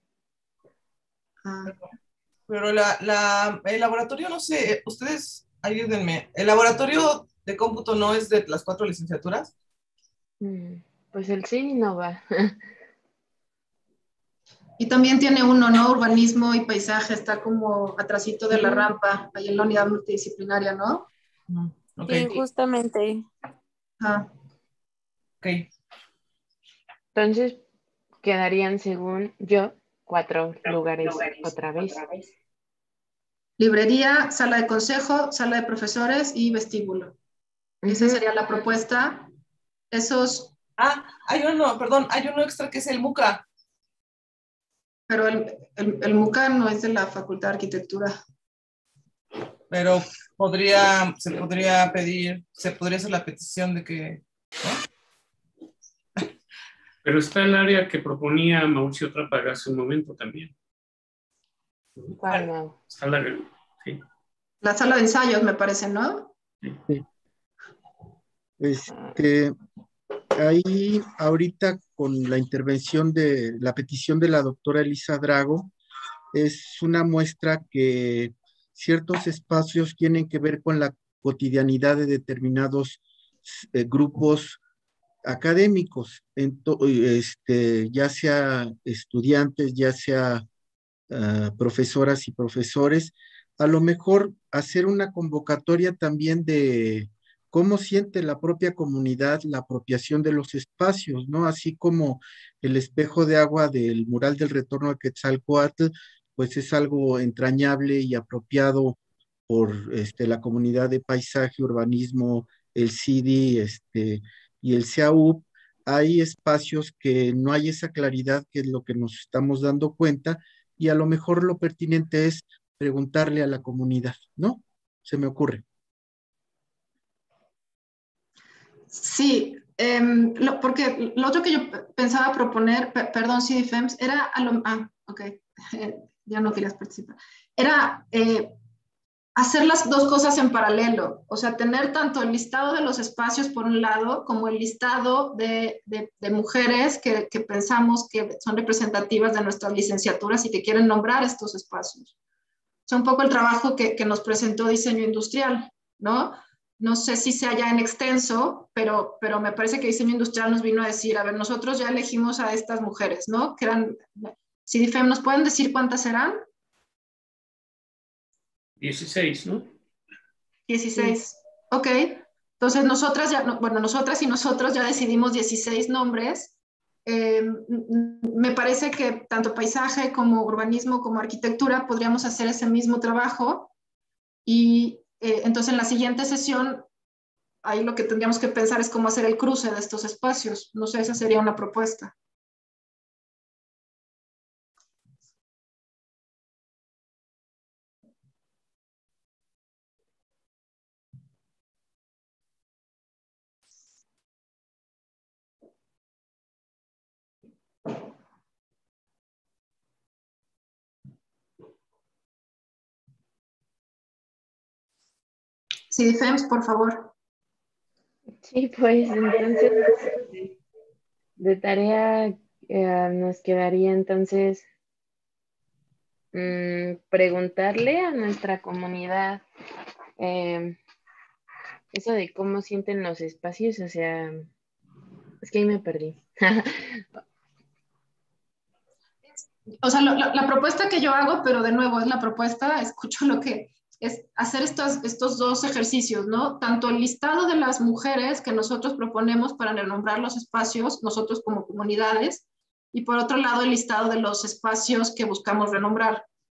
Ah. Pero la, la, el laboratorio, no sé, ustedes ayúdenme. ¿El laboratorio de cómputo no es de las cuatro licenciaturas? Mm, pues el sí no va. Y también tiene uno, ¿no? Urbanismo y paisaje, está como atrasito de la rampa, ahí en la unidad multidisciplinaria, ¿no? Mm, okay. Sí, justamente. Ah. Ok. Entonces quedarían, según yo, cuatro lugares otra vez. Librería, sala de consejo, sala de profesores y vestíbulo. Uh-huh. Esa sería la propuesta. Esos... Ah, hay uno, perdón, hay uno extra que es el MUCA. Pero el, el, el MUCA no es de la Facultad de Arquitectura. Pero podría, se podría pedir, se podría hacer la petición de que... ¿no? Pero está el área que proponía Mauricio Trápaga hace un momento también. Wow. Sala, sí. La sala de ensayos, me parece, ¿no? Sí. Este, ahí ahorita con la intervención de la petición de la doctora Elisa Drago, es una muestra que ciertos espacios tienen que ver con la cotidianidad de determinados eh, grupos académicos, ento- este, ya sea estudiantes, ya sea uh, profesoras y profesores, a lo mejor hacer una convocatoria también de cómo siente la propia comunidad la apropiación de los espacios, ¿no? Así como el espejo de agua del mural del retorno a Quetzalcóatl, pues es algo entrañable y apropiado por este, la comunidad de paisaje, urbanismo, el C I D I este, y el C A U P. Hay espacios que no hay esa claridad, que es lo que nos estamos dando cuenta, y a lo mejor lo pertinente es preguntarle a la comunidad, ¿no? Se me ocurre. Sí, eh, lo, porque lo otro que yo pensaba proponer, per, perdón, C D F E M S, era, a lo, ah, ok, ya no querías participar, era eh, hacer las dos cosas en paralelo, o sea, tener tanto el listado de los espacios por un lado, como el listado de, de, de mujeres que, que pensamos que son representativas de nuestras licenciaturas y que quieren nombrar estos espacios. O sea, un poco el trabajo que, que nos presentó Diseño Industrial, ¿no? No sé si sea ya en extenso, pero, pero me parece que Diseño Industrial nos vino a decir, a ver, nosotros ya elegimos a estas mujeres, ¿no? Que eran, C D F E M, ¿nos pueden decir cuántas eran? dieciséis, ¿no? dieciséis. Sí. Ok. Entonces nosotras ya, bueno, nosotras y nosotros ya decidimos dieciséis nombres. Eh, me parece que tanto paisaje como urbanismo como arquitectura podríamos hacer ese mismo trabajo y eh, entonces en la siguiente sesión ahí lo que tendríamos que pensar es cómo hacer el cruce de estos espacios. No sé, esa sería una propuesta. C D F E M S, por favor. Sí, pues entonces de tarea eh, nos quedaría entonces mmm, preguntarle a nuestra comunidad eh, eso de cómo sienten los espacios, o sea, es que ahí me perdí. O sea, lo, la, la propuesta que yo hago, pero de nuevo es la propuesta, escucho lo que es hacer estos, estos dos ejercicios, ¿no? Tanto el listado de las mujeres que nosotros proponemos para renombrar los espacios, nosotros como comunidades, y por otro lado el listado de los espacios que buscamos renombrar.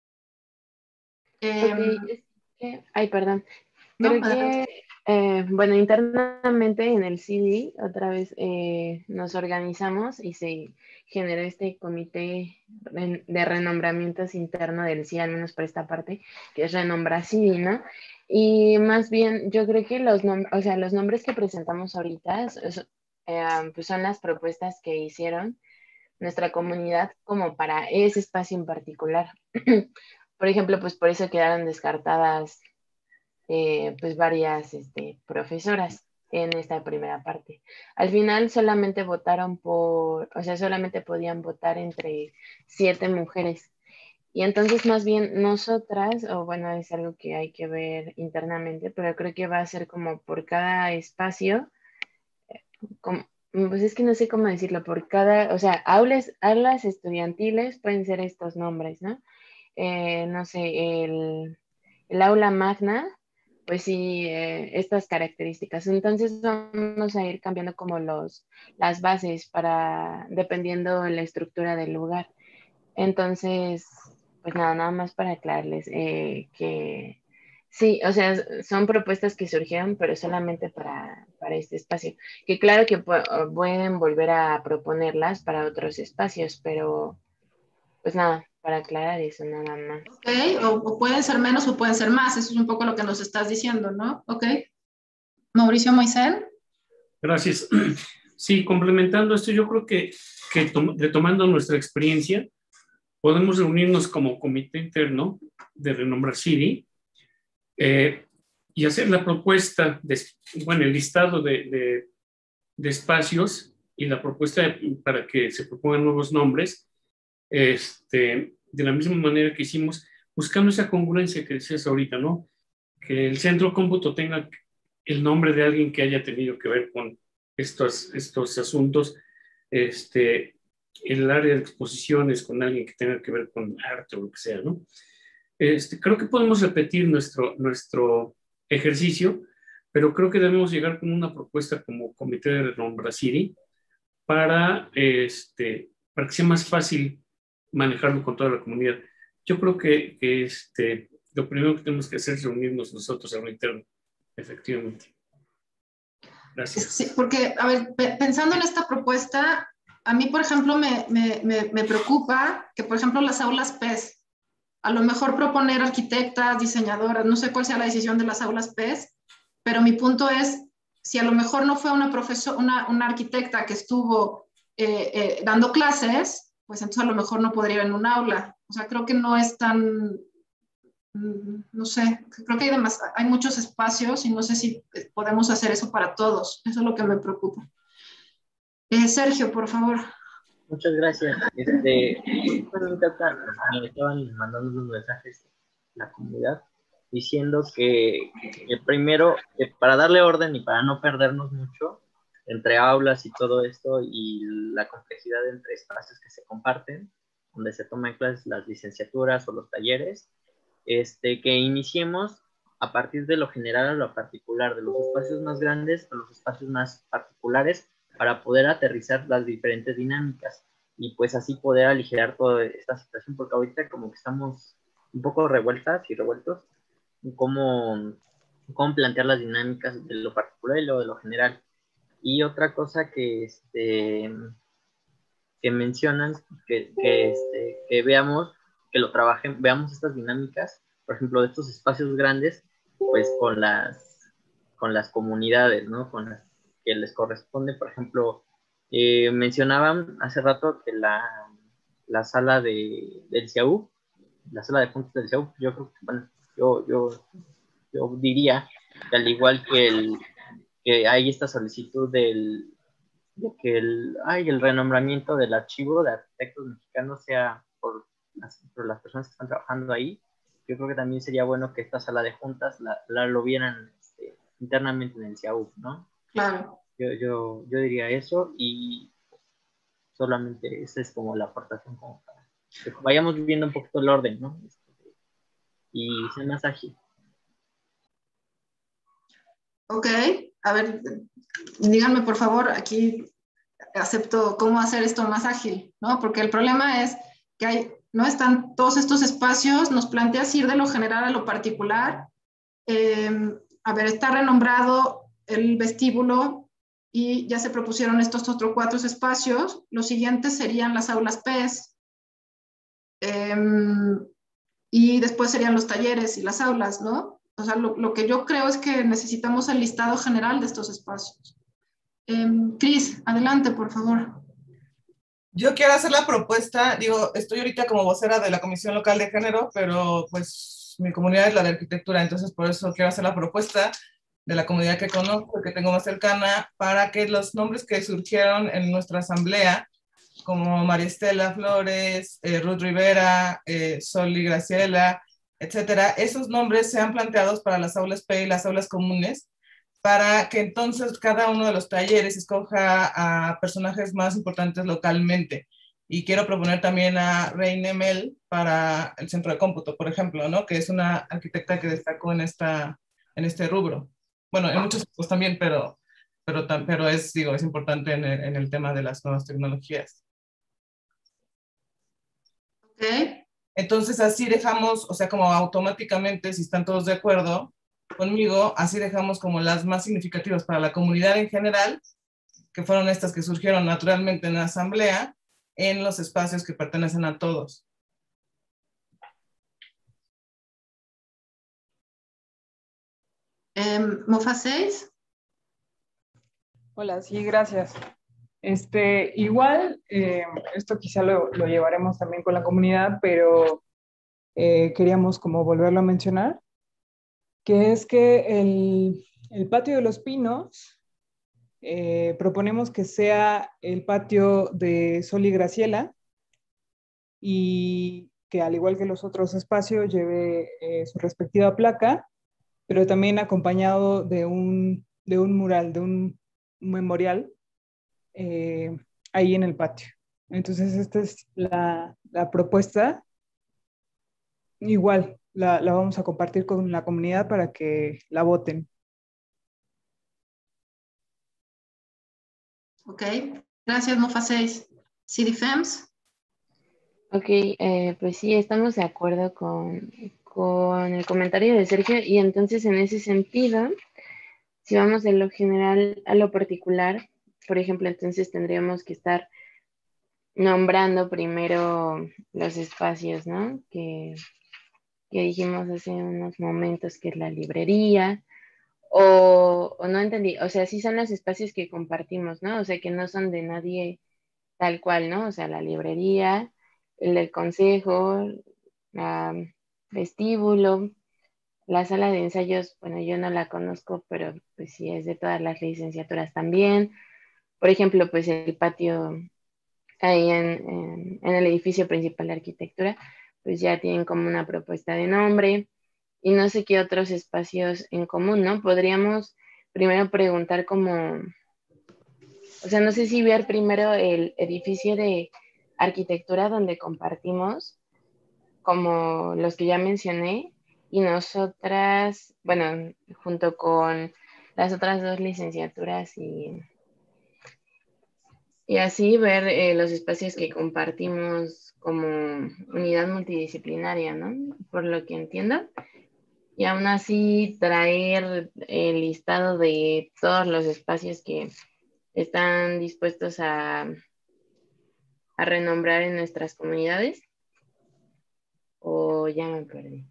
Okay, Eh, es que, ay, perdón. No, Creo que, eh, bueno, internamente en el C D I, otra vez eh, nos organizamos y se generó este comité de renombramientos interno del C I D, al menos por esta parte, que es Renombra C D I, ¿no? Y más bien, yo creo que los, nom o sea, los nombres que presentamos ahorita es, eh, pues son las propuestas que hicieron nuestra comunidad como para ese espacio en particular. Por ejemplo, pues por eso quedaron descartadas eh, pues varias este, profesoras en esta primera parte. Al final solamente votaron por, o sea, solamente podían votar entre siete mujeres. Y entonces más bien nosotras, o bueno, es algo que hay que ver internamente, pero creo que va a ser como por cada espacio, como, pues es que no sé cómo decirlo, por cada, o sea, aulas, aulas estudiantiles pueden ser estos nombres, ¿no? Eh, no sé, el, el aula magna, pues sí, eh, estas características. Entonces vamos a ir cambiando como los, las bases para, dependiendo de la estructura del lugar. Entonces, pues nada, nada más para aclararles eh, que sí, o sea, son propuestas que surgieron, pero solamente para, para este espacio. Que claro que pu- pueden volver a proponerlas para otros espacios, pero pues nada, para aclarar eso nada más. Ok, o, o pueden ser menos o pueden ser más, eso es un poco lo que nos estás diciendo, ¿no? Ok. Mauricio Moisén. Gracias. Sí, complementando esto, yo creo que, que retomando nuestra experiencia, podemos reunirnos como comité interno de Renombrar City eh, y hacer la propuesta, de, bueno, el listado de, de, de espacios y la propuesta de, para que se propongan nuevos nombres, este, de la misma manera que hicimos, buscando esa congruencia que decías ahorita, ¿no? Que el centro cómputo tenga el nombre de alguien que haya tenido que ver con estos, estos asuntos, este, el área de exposiciones con alguien que tenga que ver con arte o lo que sea, ¿no? Este, creo que podemos repetir nuestro, nuestro ejercicio, pero creo que debemos llegar con una propuesta como Comité de Renombrar City para, este, para que sea más fácil manejarlo con toda la comunidad. Yo creo que, que este, lo primero que tenemos que hacer es reunirnos nosotros a lo interno, efectivamente. Gracias. Sí, porque, a ver, pensando en esta propuesta, a mí, por ejemplo, me, me, me, me preocupa que, por ejemplo, las aulas P E S, a lo mejor proponer arquitectas, diseñadoras, no sé cuál sea la decisión de las aulas P E S, pero mi punto es, si a lo mejor no fue una, profesor, una, una arquitecta que estuvo eh, eh, dando clases, pues entonces a lo mejor no podría ir en un aula. O sea, creo que no es tan, no sé, creo que hay, demás, hay muchos espacios y no sé si podemos hacer eso para todos. Eso es lo que me preocupa. Eh, Sergio, por favor. Muchas gracias. Este, me estaban mandando unos mensajes a la comunidad diciendo que, que primero, que para darle orden y para no perdernos mucho entre aulas y todo esto y la complejidad entre espacios que se comparten, donde se toman clases las licenciaturas o los talleres, este, que iniciemos a partir de lo general a lo particular, de los espacios más grandes a los espacios más particulares, para poder aterrizar las diferentes dinámicas y pues así poder aligerar toda esta situación, porque ahorita como que estamos un poco revueltas y revueltos en cómo, cómo plantear las dinámicas de lo particular y lo de lo general. Y otra cosa que, este, que mencionan, que, que, este, que veamos, que lo trabajen, veamos estas dinámicas, por ejemplo, de estos espacios grandes, pues con las, con las comunidades, ¿no? Con las que les corresponde. Por ejemplo, eh, mencionaban hace rato que la, la sala de, del C I A U, la sala de puntos del C I A U, yo creo que, bueno, yo, yo, yo diría que al igual que, el, que hay esta solicitud del, de que el, ay, el renombramiento del archivo de arquitectos mexicanos sea por las, por las personas que están trabajando ahí, yo creo que también sería bueno que esta sala de juntas la, la lo vieran este, internamente en el C I A U, ¿no? Claro. Yo, yo, yo diría eso y solamente esa es como la aportación como para que vayamos viendo un poquito el orden, ¿no? Y sea más ágil. Ok, a ver, díganme por favor, aquí acepto cómo hacer esto más ágil, ¿no? Porque el problema es que hay, no están todos estos espacios, nos planteas ir de lo general a lo particular. Eh, a ver, está renombrado el vestíbulo y ya se propusieron estos otros cuatro espacios. Los siguientes serían las aulas P E S. Eh, y después serían los talleres y las aulas, ¿no? O sea, lo, lo que yo creo es que necesitamos el listado general de estos espacios. Eh, Cris, adelante, por favor. Yo quiero hacer la propuesta, digo, estoy ahorita como vocera de la Comisión Local de Género, pero pues mi comunidad es la de arquitectura, entonces por eso quiero hacer la propuesta de la comunidad que conozco, que tengo más cercana, para que los nombres que surgieron en nuestra asamblea, como María Estela Flores, eh, Ruth Rivera, eh, Sol y Graciela, etcétera, esos nombres sean planteados para las aulas P y las aulas comunes, para que entonces cada uno de los talleres escoja a personajes más importantes localmente. Y quiero proponer también a Reine Mel para el Centro de Cómputo, por ejemplo, ¿no? Que es una arquitecta que destacó en, esta, en este rubro. Bueno, en muchos otros también, pero, pero, pero es, digo, es importante en el, en el tema de las nuevas tecnologías. Okay. Entonces así dejamos, o sea, como automáticamente, si están todos de acuerdo conmigo, así dejamos como las más significativas para la comunidad en general, que fueron estas que surgieron naturalmente en la asamblea, en los espacios que pertenecen a todos. Eh, Mofa seis. Hola, sí, gracias. Este, igual, eh, esto quizá lo, lo llevaremos también con la comunidad, pero eh, queríamos como volverlo a mencionar, que es que el, el patio de los pinos, eh, proponemos que sea el patio de Sol y Graciela, y que al igual que los otros espacios lleve eh, su respectiva placa, pero también acompañado de un, de un mural, de un memorial eh, ahí en el patio. Entonces esta es la, la propuesta. Igual la, la vamos a compartir con la comunidad para que la voten. Ok, gracias, Mofa seis. CIDIFEMS. Ok, eh, pues sí, estamos de acuerdo con, con el comentario de Sergio, y entonces en ese sentido, si vamos de lo general a lo particular, por ejemplo, entonces tendríamos que estar nombrando primero los espacios, ¿no? Que, que dijimos hace unos momentos, que es la librería, o, o no entendí, o sea, sí son los espacios que compartimos, ¿no? O sea, que no son de nadie tal cual, ¿no? O sea, la librería, el del consejo, la vestíbulo, la sala de ensayos, bueno, yo no la conozco, pero pues sí es de todas las licenciaturas también. Por ejemplo, pues el patio ahí en, en, en el edificio principal de arquitectura, pues ya tienen como una propuesta de nombre, y no sé qué otros espacios en común, ¿no? Podríamos primero preguntar como, o sea, no sé si ver primero el edificio de arquitectura donde compartimos, como los que ya mencioné, y nosotras, bueno, junto con las otras dos licenciaturas, y, y así ver eh, los espacios que compartimos como unidad multidisciplinaria, ¿no? Por lo que entiendo. Y aún así traer el listado de todos los espacios que están dispuestos a, a renombrar en nuestras comunidades. O ya me perdí.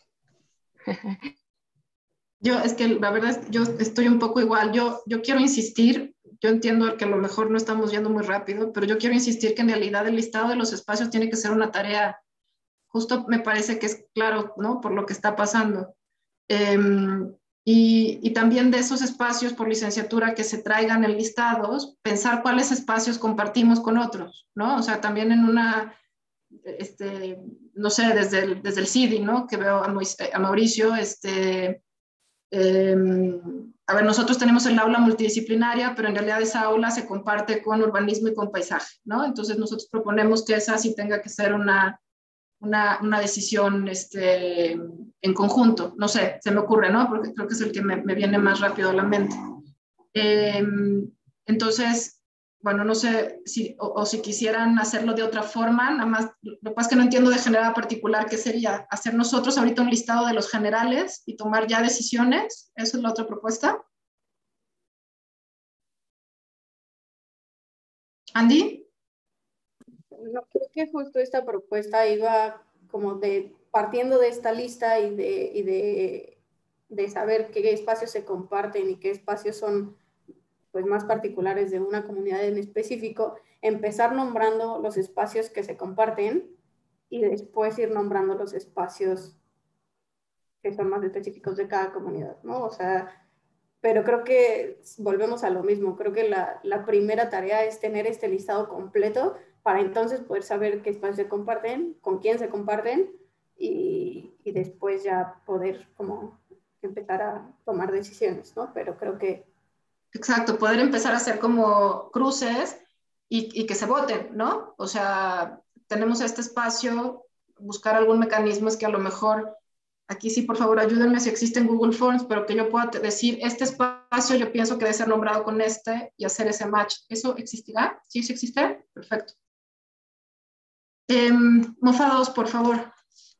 Yo, es que la verdad es, yo estoy un poco igual. Yo, yo quiero insistir, yo entiendo que a lo mejor no estamos yendo muy rápido, pero yo quiero insistir que en realidad el listado de los espacios tiene que ser una tarea, justo me parece que es claro, ¿no? Por lo que está pasando. Eh, y, y también de esos espacios por licenciatura que se traigan en listados, pensar cuáles espacios compartimos con otros, ¿no? O sea, también en una, este, no sé, desde el, desde el C I D I, ¿no? Que veo a, Mois, a Mauricio, este... Eh, a ver, nosotros tenemos el aula multidisciplinaria, pero en realidad esa aula se comparte con urbanismo y con paisaje, ¿no? Entonces nosotros proponemos que esa sí tenga que ser una, una, una decisión este, en conjunto. No sé, se me ocurre, ¿no? Porque creo que es el que me, me viene más rápido a la mente. Eh, entonces, bueno, no sé si, o, o si quisieran hacerlo de otra forma, nada más, lo que pasa es que no entiendo de general a particular qué sería hacer nosotros ahorita un listado de los generales y tomar ya decisiones. ¿Eso es la otra propuesta? ¿Andy? No, creo que justo esta propuesta iba como de, partiendo de esta lista y de, y de, de saber qué espacios se comparten y qué espacios son pues más particulares de una comunidad en específico, empezar nombrando los espacios que se comparten y después ir nombrando los espacios que son más específicos de cada comunidad, ¿no? O sea, pero creo que volvemos a lo mismo, creo que la, la primera tarea es tener este listado completo para entonces poder saber qué espacios se comparten, con quién se comparten y, y después ya poder como empezar a tomar decisiones, ¿no? Pero creo que Exacto, poder empezar a hacer como cruces y, y que se voten, ¿no? O sea, tenemos este espacio, buscar algún mecanismo, es que a lo mejor, aquí sí, por favor, ayúdenme si existe en Google Forms, pero que yo pueda decir, este espacio yo pienso que debe ser nombrado con este y hacer ese match. ¿Eso existirá? ¿Sí, sí existe? Perfecto. Eh, Mofa dos, por favor.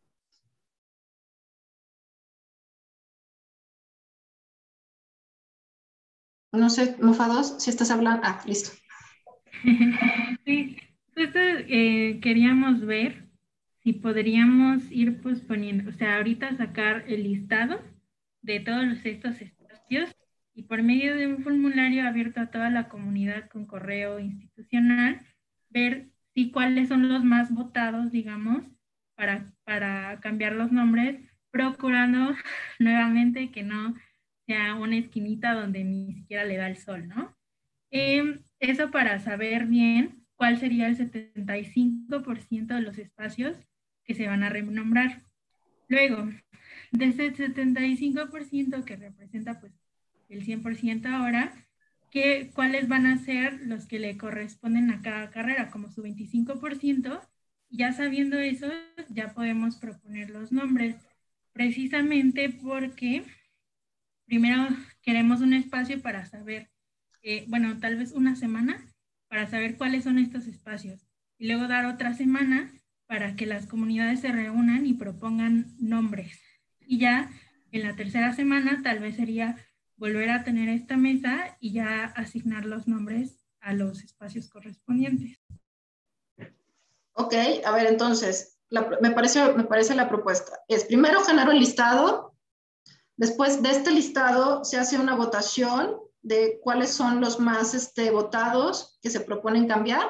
No sé, Mofa dos, si estás hablando. Ah, listo. Sí, entonces eh, queríamos ver si podríamos ir posponiendo, o sea, ahorita sacar el listado de todos estos espacios y por medio de un formulario abierto a toda la comunidad con correo institucional, ver si cuáles son los más votados, digamos, para, para cambiar los nombres, procurando nuevamente que no sea una esquinita donde ni siquiera le da el sol, ¿no? Eh, eso para saber bien cuál sería el setenta y cinco por ciento de los espacios que se van a renombrar. Luego, de ese setenta y cinco por ciento que representa pues el cien por ciento ahora, ¿qué, ¿cuáles van a ser los que le corresponden a cada carrera como su veinticinco por ciento? Ya sabiendo eso, ya podemos proponer los nombres, precisamente porque primero queremos un espacio para saber, eh, bueno, tal vez una semana para saber cuáles son estos espacios y luego dar otra semana para que las comunidades se reúnan y propongan nombres. Y ya en la tercera semana tal vez sería volver a tener esta mesa y ya asignar los nombres a los espacios correspondientes. Ok, a ver, entonces, la, me, parece, me parece la propuesta. Es primero genero el listado, después de este listado se hace una votación de cuáles son los más este, votados que se proponen cambiar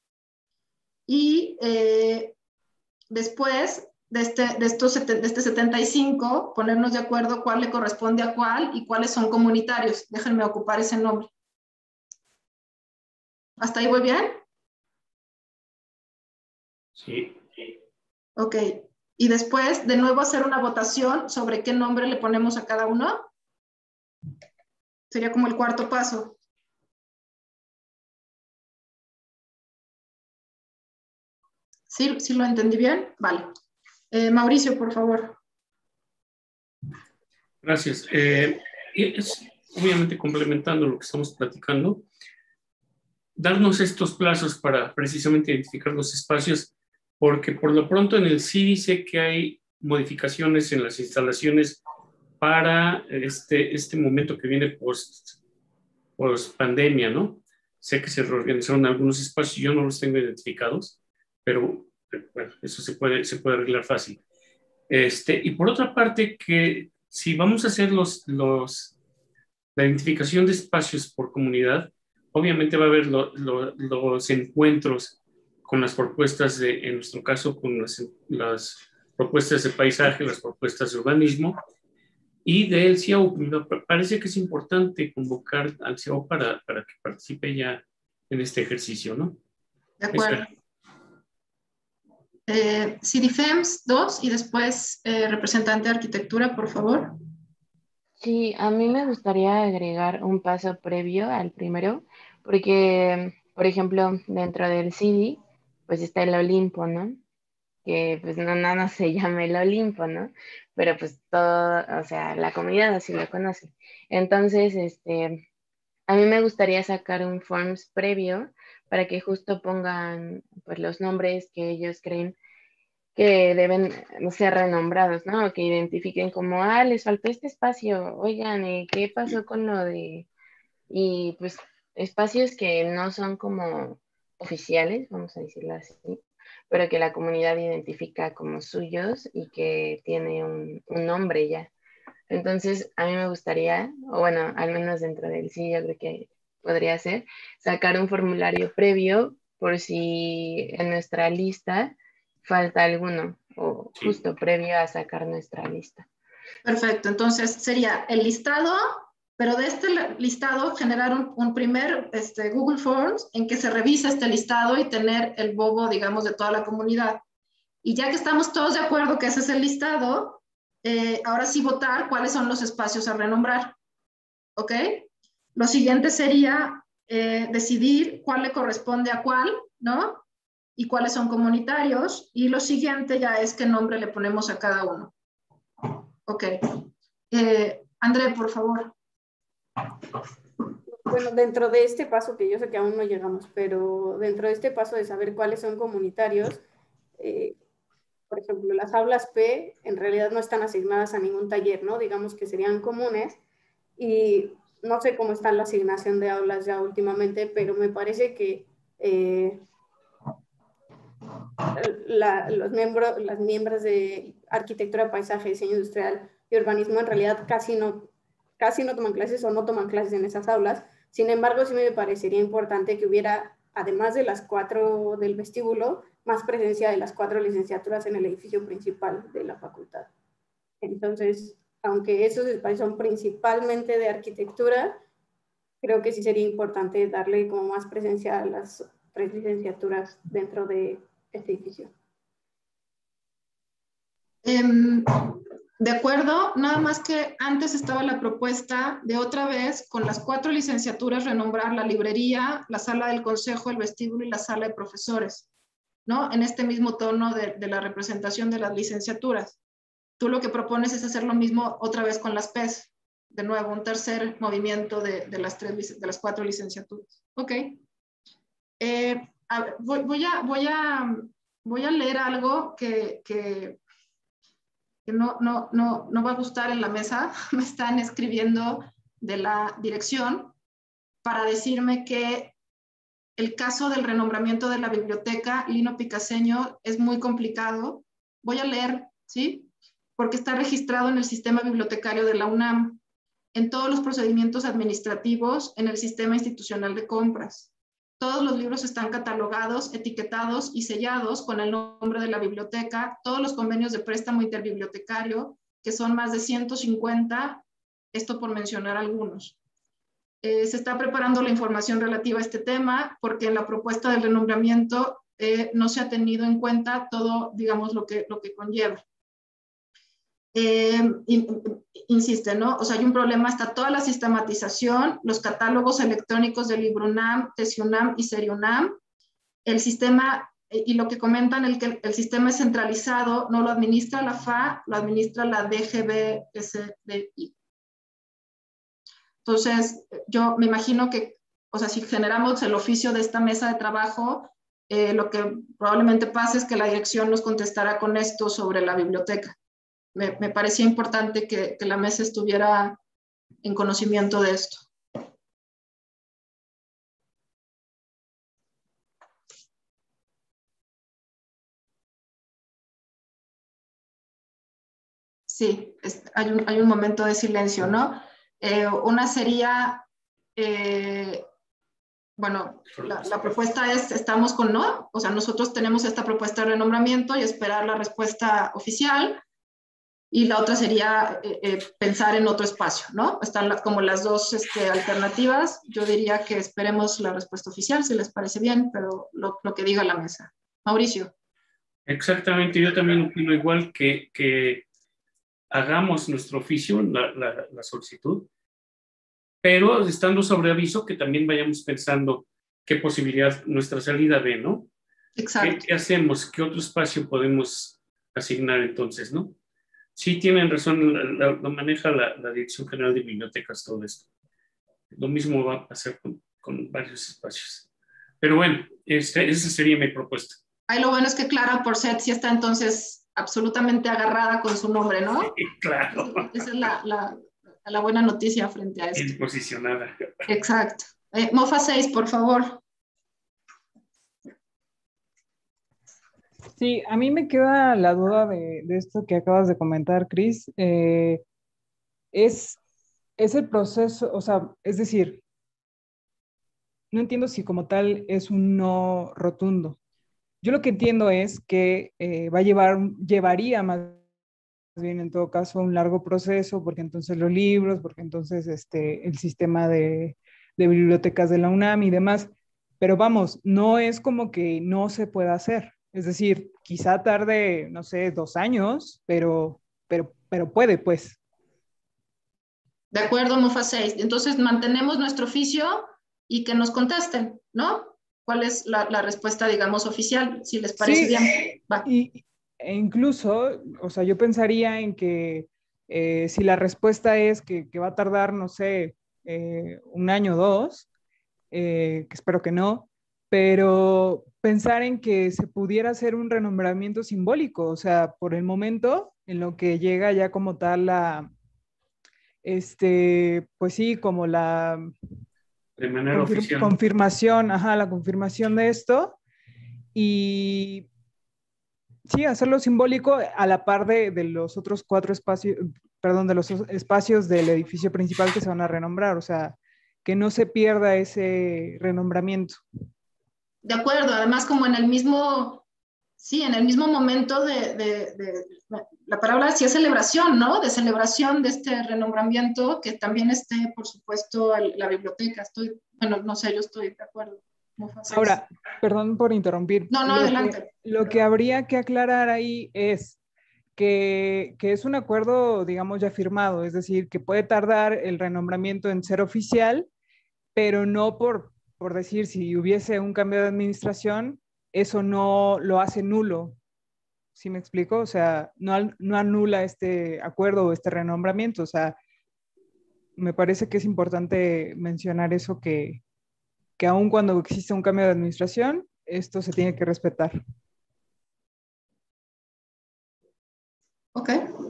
y eh, después de este, de, estos, de este setenta y cinco ponernos de acuerdo cuál le corresponde a cuál y cuáles son comunitarios. Déjenme ocupar ese nombre. ¿Hasta ahí voy bien? Sí. Ok. Y después, de nuevo, hacer una votación sobre qué nombre le ponemos a cada uno. Sería como el cuarto paso. ¿Sí, sí lo entendí bien? Vale. Eh, Mauricio, por favor. Gracias. Eh, es, obviamente, complementando lo que estamos platicando, darnos estos plazos para precisamente identificar los espacios, porque por lo pronto en el C I D I sé que hay modificaciones en las instalaciones para este, este momento que viene post, post pandemia, ¿no? Sé que se reorganizaron algunos espacios, yo no los tengo identificados, pero bueno, eso se puede, se puede arreglar fácil. Este, y por otra parte, que si vamos a hacer los, los, la identificación de espacios por comunidad, obviamente va a haber lo, lo, los encuentros con las propuestas de, en nuestro caso, con las, las propuestas de paisaje, las propuestas de urbanismo y del C I A U. Me parece que es importante convocar al C I A U para, para que participe ya en este ejercicio, ¿no? De acuerdo. Eh, CIDIFEMS dos y después eh, representante de arquitectura, por favor. Sí, a mí me gustaría agregar un paso previo al primero, porque, por ejemplo, dentro del C I D I, pues está el Olimpo, ¿no? Que pues no, no, no se llama el Olimpo, ¿no? Pero pues todo, o sea, la comunidad así lo conoce. Entonces, este, a mí me gustaría sacar un forms previo para que justo pongan pues los nombres que ellos creen que deben ser renombrados, ¿no? Que identifiquen como, ah, les faltó este espacio, oigan, ¿y qué pasó con lo de...? Y pues espacios que no son como oficiales, vamos a decirlo así, pero que la comunidad identifica como suyos y que tiene un, un nombre ya. Entonces, a mí me gustaría, o bueno, al menos dentro del sí, yo creo que podría ser, sacar un formulario previo por si en nuestra lista falta alguno, o justo previo a sacar nuestra lista. Perfecto, entonces sería el listado, pero de este listado generar un, un primer este, Google Forms en que se revisa este listado y tener el bobo, digamos, de toda la comunidad. Y ya que estamos todos de acuerdo que ese es el listado, eh, ahora sí votar cuáles son los espacios a renombrar. ¿Ok? Lo siguiente sería eh, decidir cuál le corresponde a cuál, ¿no? Y cuáles son comunitarios. Y lo siguiente ya es qué nombre le ponemos a cada uno. Ok. Eh, André, por favor. Bueno, dentro de este paso, que yo sé que aún no llegamos, pero dentro de este paso de saber cuáles son comunitarios, eh, por ejemplo, las aulas P en realidad no están asignadas a ningún taller, ¿no? Digamos que serían comunes y no sé cómo está la asignación de aulas ya últimamente, pero me parece que eh, la, los miembros, las miembros de arquitectura, paisaje, diseño industrial y urbanismo en realidad casi no casi no toman clases o no toman clases en esas aulas. Sin embargo, sí me parecería importante que hubiera, además de las cuatro del vestíbulo, más presencia de las cuatro licenciaturas en el edificio principal de la facultad. Entonces, aunque esos espacios son principalmente de arquitectura, creo que sí sería importante darle como más presencia a las tres licenciaturas dentro de este edificio. Um, de acuerdo, nada más que antes estaba la propuesta de otra vez con las cuatro licenciaturas renombrar la librería, la sala del consejo, el vestíbulo y la sala de profesores, ¿no? En este mismo tono de, de la representación de las licenciaturas. Tú lo que propones es hacer lo mismo otra vez con las P E S, de nuevo, un tercer movimiento de, de, las, tres, de las cuatro licenciaturas. Ok. Eh, a ver, voy, voy, a, voy, a, voy a leer algo que... que que no, no, no, no va a gustar en la mesa, me están escribiendo de la dirección para decirme que el caso del renombramiento de la biblioteca Lino Picaseño es muy complicado. Voy a leer, ¿sí? Porque está registrado en el sistema bibliotecario de la UNAM, en todos los procedimientos administrativos, en el sistema institucional de compras. Todos los libros están catalogados, etiquetados y sellados con el nombre de la biblioteca, todos los convenios de préstamo interbibliotecario, que son más de ciento cincuenta, esto por mencionar algunos. Eh, se está preparando la información relativa a este tema porque en la propuesta del renombramiento eh, no se ha tenido en cuenta todo, digamos, lo que, lo que conlleva. Eh, in, insiste, ¿no? O sea, hay un problema, está toda la sistematización, los catálogos electrónicos de LibroUNAM, TesiUNAM y SeriUNAM, el sistema, y lo que comentan, el que el sistema es centralizado, no lo administra la F A, lo administra la D G B S D I. Entonces, yo me imagino que, o sea, si generamos el oficio de esta mesa de trabajo, eh, lo que probablemente pase es que la dirección nos contestará con esto sobre la biblioteca. Me, me parecía importante que, que la mesa estuviera en conocimiento de esto. Sí, es, hay, un, hay un momento de silencio, ¿no? Eh, una sería, eh, bueno, la, la propuesta es, estamos con no, o sea, nosotros tenemos esta propuesta de renombramiento y esperar la respuesta oficial. Y la otra sería eh, eh, pensar en otro espacio, ¿no? Están la, como las dos este, alternativas. Yo diría que esperemos la respuesta oficial, si les parece bien, pero lo, lo que diga la mesa. Mauricio. Exactamente, yo también opino igual que, que hagamos nuestro oficio, la, la, la solicitud, pero estando sobre aviso que también vayamos pensando qué posibilidad nuestra salida ve, ¿no? Exacto. ¿Qué, qué hacemos? ¿Qué otro espacio podemos asignar entonces, no? Sí, tienen razón, lo, lo maneja la, la Dirección General de Bibliotecas, todo esto. Lo mismo va a pasar con, con varios espacios. Pero bueno, este, esa sería mi propuesta. Ahí lo bueno es que Clara Porcet sí está entonces absolutamente agarrada con su nombre, ¿no? Sí, claro. Esa es la, la, la buena noticia frente a esto. Bien posicionada. Exacto. Eh, Mofa seis, por favor. Sí, a mí me queda la duda de, de esto que acabas de comentar, Cris. Eh, es, es el proceso, o sea, es decir, no entiendo si como tal es un no rotundo. Yo lo que entiendo es que eh, va a llevar, llevaría más bien en todo caso un largo proceso, porque entonces los libros, porque entonces este, el sistema de, de bibliotecas de la UNAM y demás, pero vamos, no es como que no se pueda hacer. Es decir, quizá tarde, no sé, dos años, pero, pero, pero puede, pues. De acuerdo, Mofa seis. Entonces, mantenemos nuestro oficio y que nos contesten, ¿no? ¿Cuál es la, la respuesta, digamos, oficial? Si les parece sí, bien. Va. Y, e incluso, o sea, yo pensaría en que eh, si la respuesta es que, que va a tardar, no sé, eh, un año o dos, eh, que espero que no, pero pensar en que se pudiera hacer un renombramiento simbólico, o sea, por el momento, en lo que llega ya como tal la, este, pues sí, como la de manera confir oficial. confirmación, ajá, la confirmación de esto, y sí, hacerlo simbólico a la par de, de los otros cuatro espacios, perdón, de los espacios del edificio principal que se van a renombrar, o sea, que no se pierda ese renombramiento. De acuerdo, además como en el mismo, sí, en el mismo momento de, de, de la palabra sí es celebración, ¿no? De celebración de este renombramiento, que también esté, por supuesto, el, la biblioteca. Estoy, bueno, no sé, yo estoy de acuerdo. Ahora, perdón por interrumpir. No, no, lo adelante. Que, lo que habría que aclarar ahí es que, que es un acuerdo, digamos, ya firmado, es decir, que puede tardar el renombramiento en ser oficial, pero no por, por decir, si hubiese un cambio de administración, eso no lo hace nulo. ¿Sí me explico? O sea, no, no anula este acuerdo o este renombramiento. O sea, me parece que es importante mencionar eso, que, que aun cuando existe un cambio de administración, esto se tiene que respetar. Ok.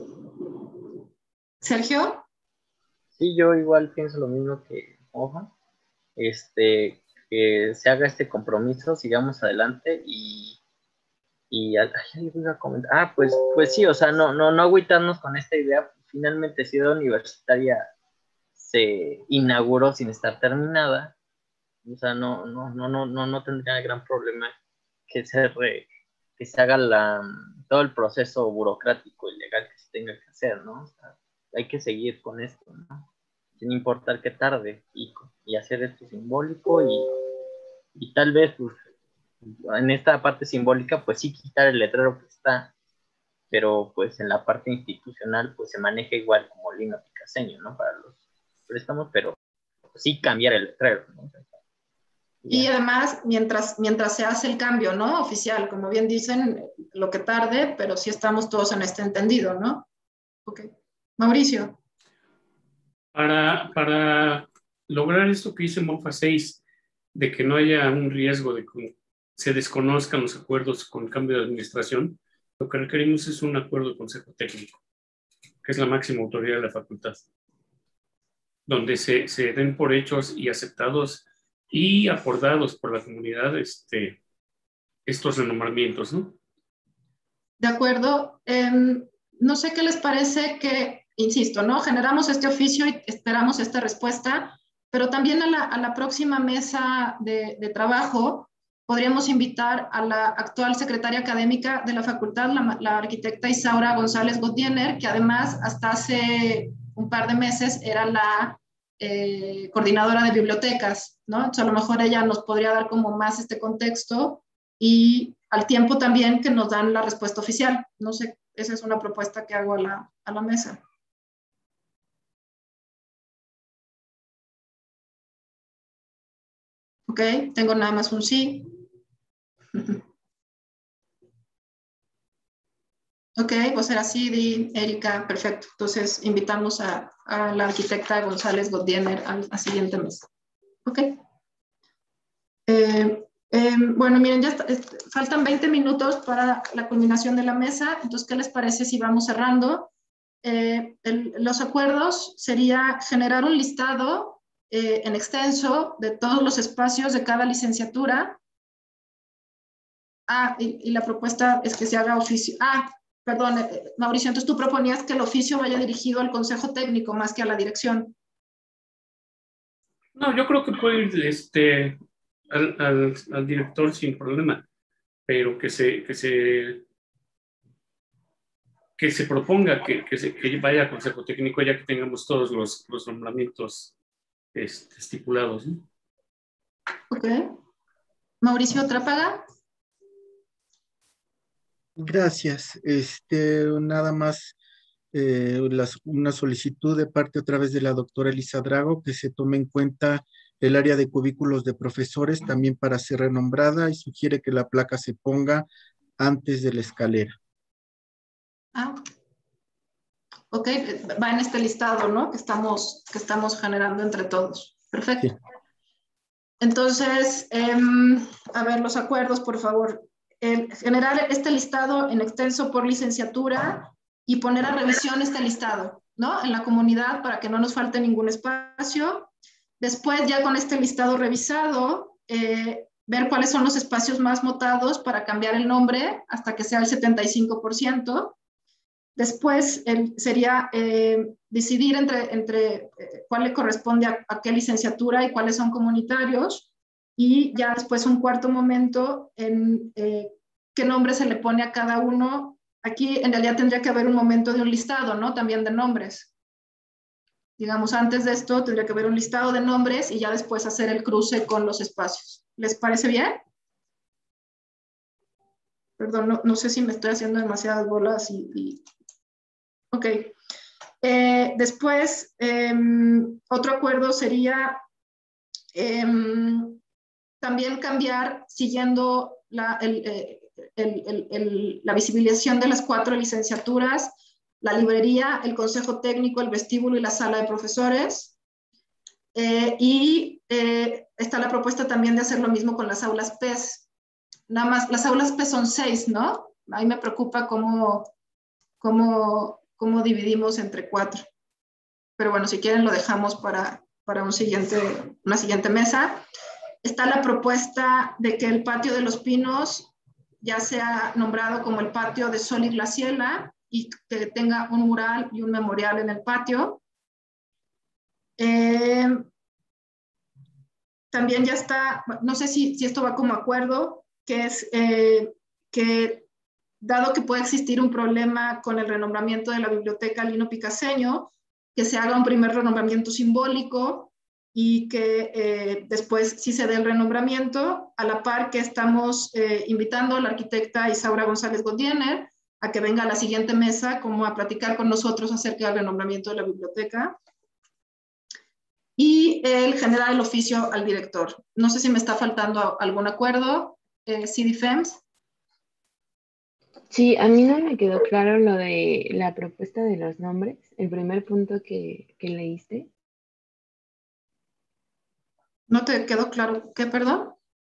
Sergio. Sí, yo igual pienso lo mismo que Moja. Este, que se haga este compromiso, sigamos adelante y, y ay, iba a comentar. Ah, pues, pues sí, o sea, no, no, no agüitarnos con esta idea. Finalmente, Ciudad Universitaria se inauguró sin estar terminada. O sea, no, no, no, no, no, no tendría gran problema que se, re, que se haga la, todo el proceso burocrático y legal que se tenga que hacer, ¿no? O sea, hay que seguir con esto, ¿no? Sin importar que tarde, y, y hacer esto simbólico y, y tal vez pues, en esta parte simbólica pues sí quitar el letrero que está, pero pues en la parte institucional pues se maneja igual como Lino Picaseño, ¿no? Para los préstamos, pero pues, sí cambiar el letrero, ¿no? Y además, mientras, mientras se hace el cambio, ¿no? Oficial, como bien dicen, lo que tarde, pero sí estamos todos en este entendido, ¿no? Ok. Mauricio. Para, para lograr esto que dice Mofa seis, de que no haya un riesgo de que se desconozcan los acuerdos con cambio de administración, lo que requerimos es un acuerdo de consejo técnico, que es la máxima autoridad de la facultad, donde se, se den por hechos y aceptados y acordados por la comunidad este, estos renombramientos, ¿no? De acuerdo. Eh, no sé qué les parece que, insisto, ¿no? Generamos este oficio y esperamos esta respuesta, pero también a la, a la próxima mesa de, de trabajo podríamos invitar a la actual secretaria académica de la facultad, la, la arquitecta Isaura González Godiener, que además hasta hace un par de meses era la eh, coordinadora de bibliotecas, ¿no? Entonces a lo mejor ella nos podría dar como más este contexto y al tiempo también que nos dan la respuesta oficial. No sé, esa es una propuesta que hago a la, a la mesa. Ok, tengo nada más un sí. Ok, vos era así, Erika, perfecto. Entonces invitamos a, a la arquitecta González Godiener a la siguiente mesa. Ok. Eh, eh, bueno, miren, ya está, est- faltan veinte minutos para la culminación de la mesa. Entonces, ¿qué les parece si vamos cerrando? Eh, el, los acuerdos sería generar un listado eh, en extenso de todos los espacios de cada licenciatura. Ah, y, y la propuesta es que se haga oficio. Ah, perdón, eh, Mauricio, entonces tú proponías que el oficio vaya dirigido al consejo técnico más que a la dirección. No, yo creo que puede ir este, al, al, al director sin problema, pero que se, que se, que se proponga que, que, se, que vaya al consejo técnico ya que tengamos todos los, los nombramientos este, estipulados, ¿no? Ok. Mauricio Trápaga. Gracias. Este, nada más eh, las- una solicitud de parte otra vez de la doctora Elisa Drago que se tome en cuenta el área de cubículos de profesores también para ser renombrada y sugiere que la placa se ponga antes de la escalera. Ah, ok, va en este listado, ¿no? Que estamos, que estamos generando entre todos. Perfecto. Sí. Entonces, eh, a ver, los acuerdos, por favor. El, generar este listado en extenso por licenciatura y poner a revisión este listado, ¿no? En la comunidad para que no nos falte ningún espacio. Después, ya con este listado revisado, eh, ver cuáles son los espacios más votados para cambiar el nombre hasta que sea el setenta y cinco por ciento. Después el, sería eh, decidir entre, entre eh, cuál le corresponde a, a qué licenciatura y cuáles son comunitarios, y ya después un cuarto momento en eh, qué nombre se le pone a cada uno. Aquí en realidad tendría que haber un momento de un listado, ¿no? También de nombres. Digamos, antes de esto tendría que haber un listado de nombres y ya después hacer el cruce con los espacios. ¿Les parece bien? Perdón, no, no sé si me estoy haciendo demasiadas bolas y... y... Ok. Eh, después, eh, otro acuerdo sería eh, también cambiar, siguiendo la, el, el, el, el, la visibilización de las cuatro licenciaturas, la librería, el consejo técnico, el vestíbulo y la sala de profesores. Eh, y eh, está la propuesta también de hacer lo mismo con las aulas P E S. Nada más, las aulas P E S son seis, ¿no? Ahí me preocupa cómo, cómo, cómo dividimos entre cuatro. Pero bueno, si quieren lo dejamos para, para un siguiente, una siguiente mesa. Está la propuesta de que el patio de los Pinos ya sea nombrado como el patio de Sol y Graciela y que tenga un mural y un memorial en el patio. Eh, también ya está, no sé si, si esto va como acuerdo, que es eh, que dado que puede existir un problema con el renombramiento de la biblioteca Lino Picaseño, que se haga un primer renombramiento simbólico y que eh, después sí se dé el renombramiento, a la par que estamos eh, invitando a la arquitecta Isaura González Godiener a que venga a la siguiente mesa como a platicar con nosotros acerca del renombramiento de la biblioteca. Y el generar el oficio al director. No sé si me está faltando algún acuerdo, eh, C D F E M S. Sí, a mí no me quedó claro lo de la propuesta de los nombres, el primer punto que, que leíste. ¿No te quedó claro qué, perdón?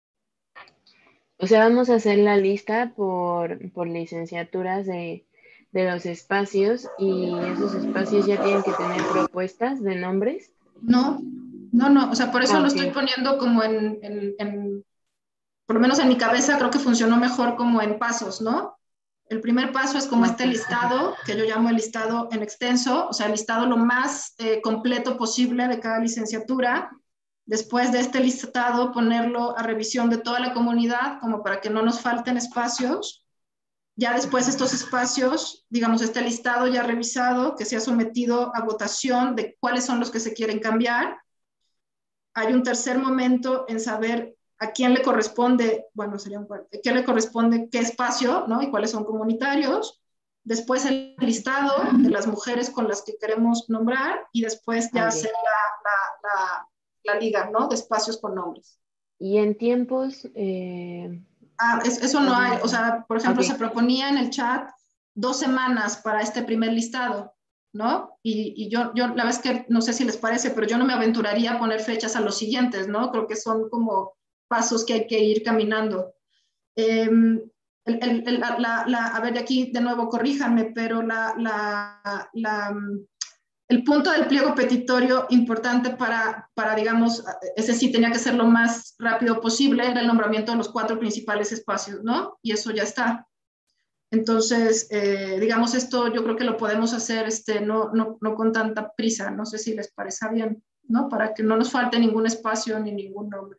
O sea, vamos a hacer la lista por, por licenciaturas de, de los espacios y esos espacios ya tienen que tener propuestas de nombres. No, no, no, o sea, por eso Ah, lo ok. estoy poniendo como en, en, en, por lo menos en mi cabeza creo que funcionó mejor como en pasos, ¿no? El primer paso es como Ah, este ok. listado, que yo llamo el listado en extenso, o sea, el listado lo más eh, completo posible de cada licenciatura. Después de este listado, ponerlo a revisión de toda la comunidad, como para que no nos falten espacios. Ya después estos espacios, digamos, este listado ya revisado, que se ha sometido a votación de cuáles son los que se quieren cambiar. Hay un tercer momento en saber a quién le corresponde, bueno, sería un cuarto, a quién le corresponde qué espacio, ¿no? Y cuáles son comunitarios. Después el listado de las mujeres con las que queremos nombrar y después ya Ok. hacer la, la, la, la liga, ¿no? De espacios con nombres. Y en tiempos... Eh, ah, es, eso no hay, o sea, por ejemplo, okay. se proponía en el chat dos semanas para este primer listado, ¿no? Y, y yo, yo, la verdad es que no sé si les parece, pero yo no me aventuraría a poner fechas a los siguientes, ¿no? Creo que son como pasos que hay que ir caminando. Eh, el, el, el, la, la, a ver, de aquí de nuevo corríjanme, pero la, la, la, el punto del pliego petitorio importante para, para, digamos, ese sí tenía que ser lo más rápido posible, era el nombramiento de los cuatro principales espacios, ¿no? Y eso ya está. Entonces, eh, digamos, esto yo creo que lo podemos hacer este, no, no, no con tanta prisa, no sé si les parece bien, ¿no? Para que no nos falte ningún espacio ni ningún nombre.